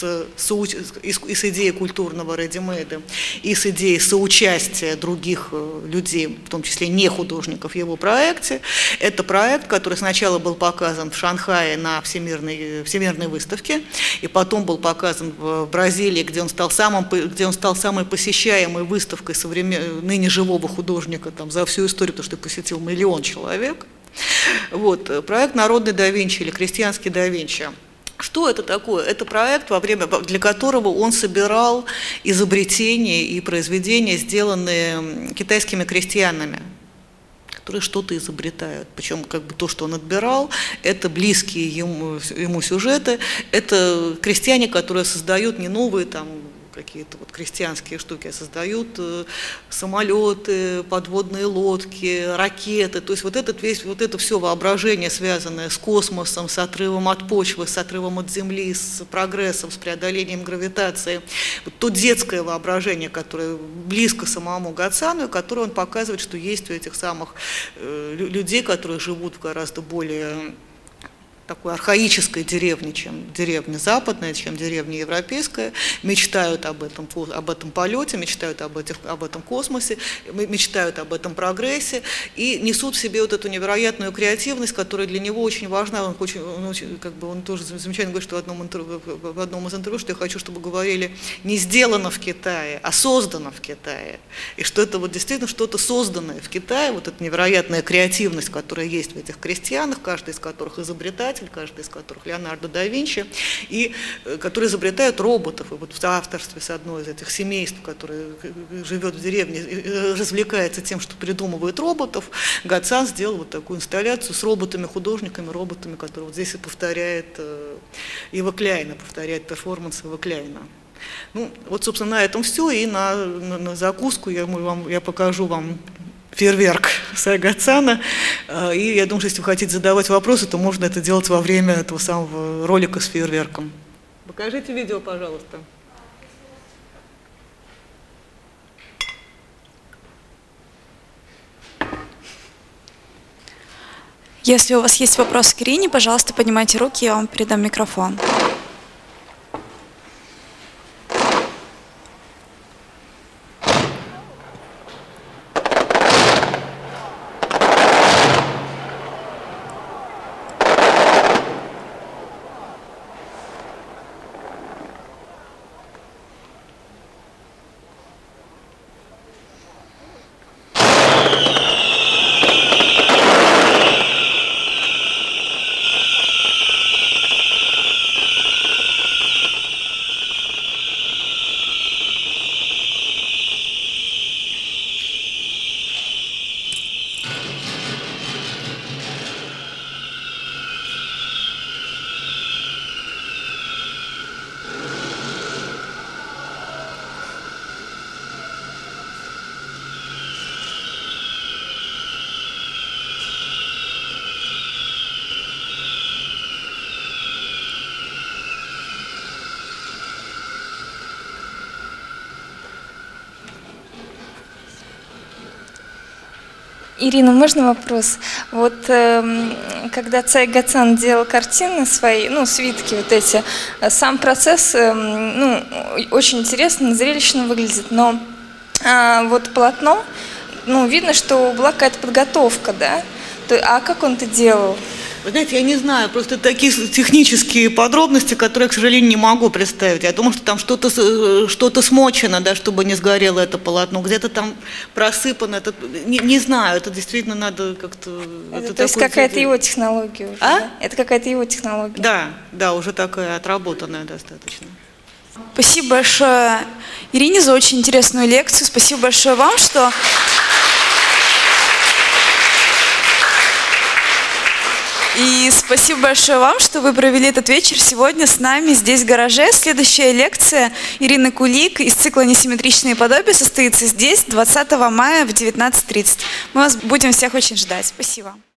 идеей культурного ready-made и с идеей соучастия других людей, в том числе не художников, в его проекте. Это проект, который сначала был показан в Шанхае на всемирной выставке, и потом был показан в Бразилии, где он стал самой посещаемой выставкой ныне живого художника там, за всю историю, потому что посетил 1 миллион человек. Вот, проект «Народный да Винчи» или «Крестьянский да Винчи». Что это такое? Это проект, для которого он собирал изобретения и произведения, сделанные китайскими крестьянами, которые что-то изобретают. Причем как бы то, что он отбирал, это близкие ему сюжеты, это крестьяне, которые создают не новые там какие-то вот крестьянские штуки, а создают самолеты, подводные лодки, ракеты. То есть вот это все воображение, связанное с космосом, с отрывом от почвы, с отрывом от Земли, с прогрессом, с преодолением гравитации. Вот то детское воображение, которое близко самому Гацану, и которое он показывает, что есть у этих самых людей, которые живут в гораздо более такой архаической деревни, чем деревня западная, чем деревня европейская, мечтают об этом полете, мечтают об этом космосе, мечтают об этом прогрессе и несут в себе вот эту невероятную креативность, которая для него очень важна. Он тоже замечательно говорит, что в одном из интервью, что я хочу, чтобы говорили не сделано в Китае, а создано в Китае. И что это вот действительно что-то созданное в Китае, вот эта невероятная креативность, которая есть в этих крестьянах, каждый из которых изобретатель, изобретатель, каждый из которых Леонардо да Винчи, и которые изобретают роботов. И вот в авторстве с одной из этих семейств, которое живет в деревне, развлекается тем, что придумывает роботов, Гацан сделал вот такую инсталляцию с роботами-художниками, роботами, которые вот здесь и повторяет Ива Кляйна, повторяет перформанс Ива Кляйна. Ну, вот, собственно, на этом все, и на закуску я покажу вам фейерверк Гацана. И я думаю, что если вы хотите задавать вопросы, то можно это делать во время этого самого ролика с фейерверком. Покажите видео, пожалуйста. Если у вас есть вопрос к Ирине, пожалуйста, поднимайте руки, я вам передам микрофон. Ирина, можно вопрос? Вот когда Цай Гацан делал картины свои, ну, свитки вот эти, сам процесс, ну, очень интересно, зрелищно выглядит, но вот полотно, ну, видно, что была какая-то подготовка, да? А как он это делал? Вы знаете, я не знаю, просто такие технические подробности, которые я, к сожалению, не могу представить. Я думаю, что там что-то смочено, да, чтобы не сгорело это полотно, где-то там просыпано. Это, не знаю, это действительно надо как-то... То есть какая-то его технология уже, да? Это какая-то его технология. Да, да, уже такая отработанная достаточно. Спасибо большое Ирине за очень интересную лекцию. Спасибо большое вам, что... И спасибо большое вам, что вы провели этот вечер сегодня с нами здесь в гараже. Следующая лекция Ирины Кулик из цикла «Несимметричные подобия» состоится здесь 20 мая в 19:30. Мы вас будем всех очень ждать. Спасибо.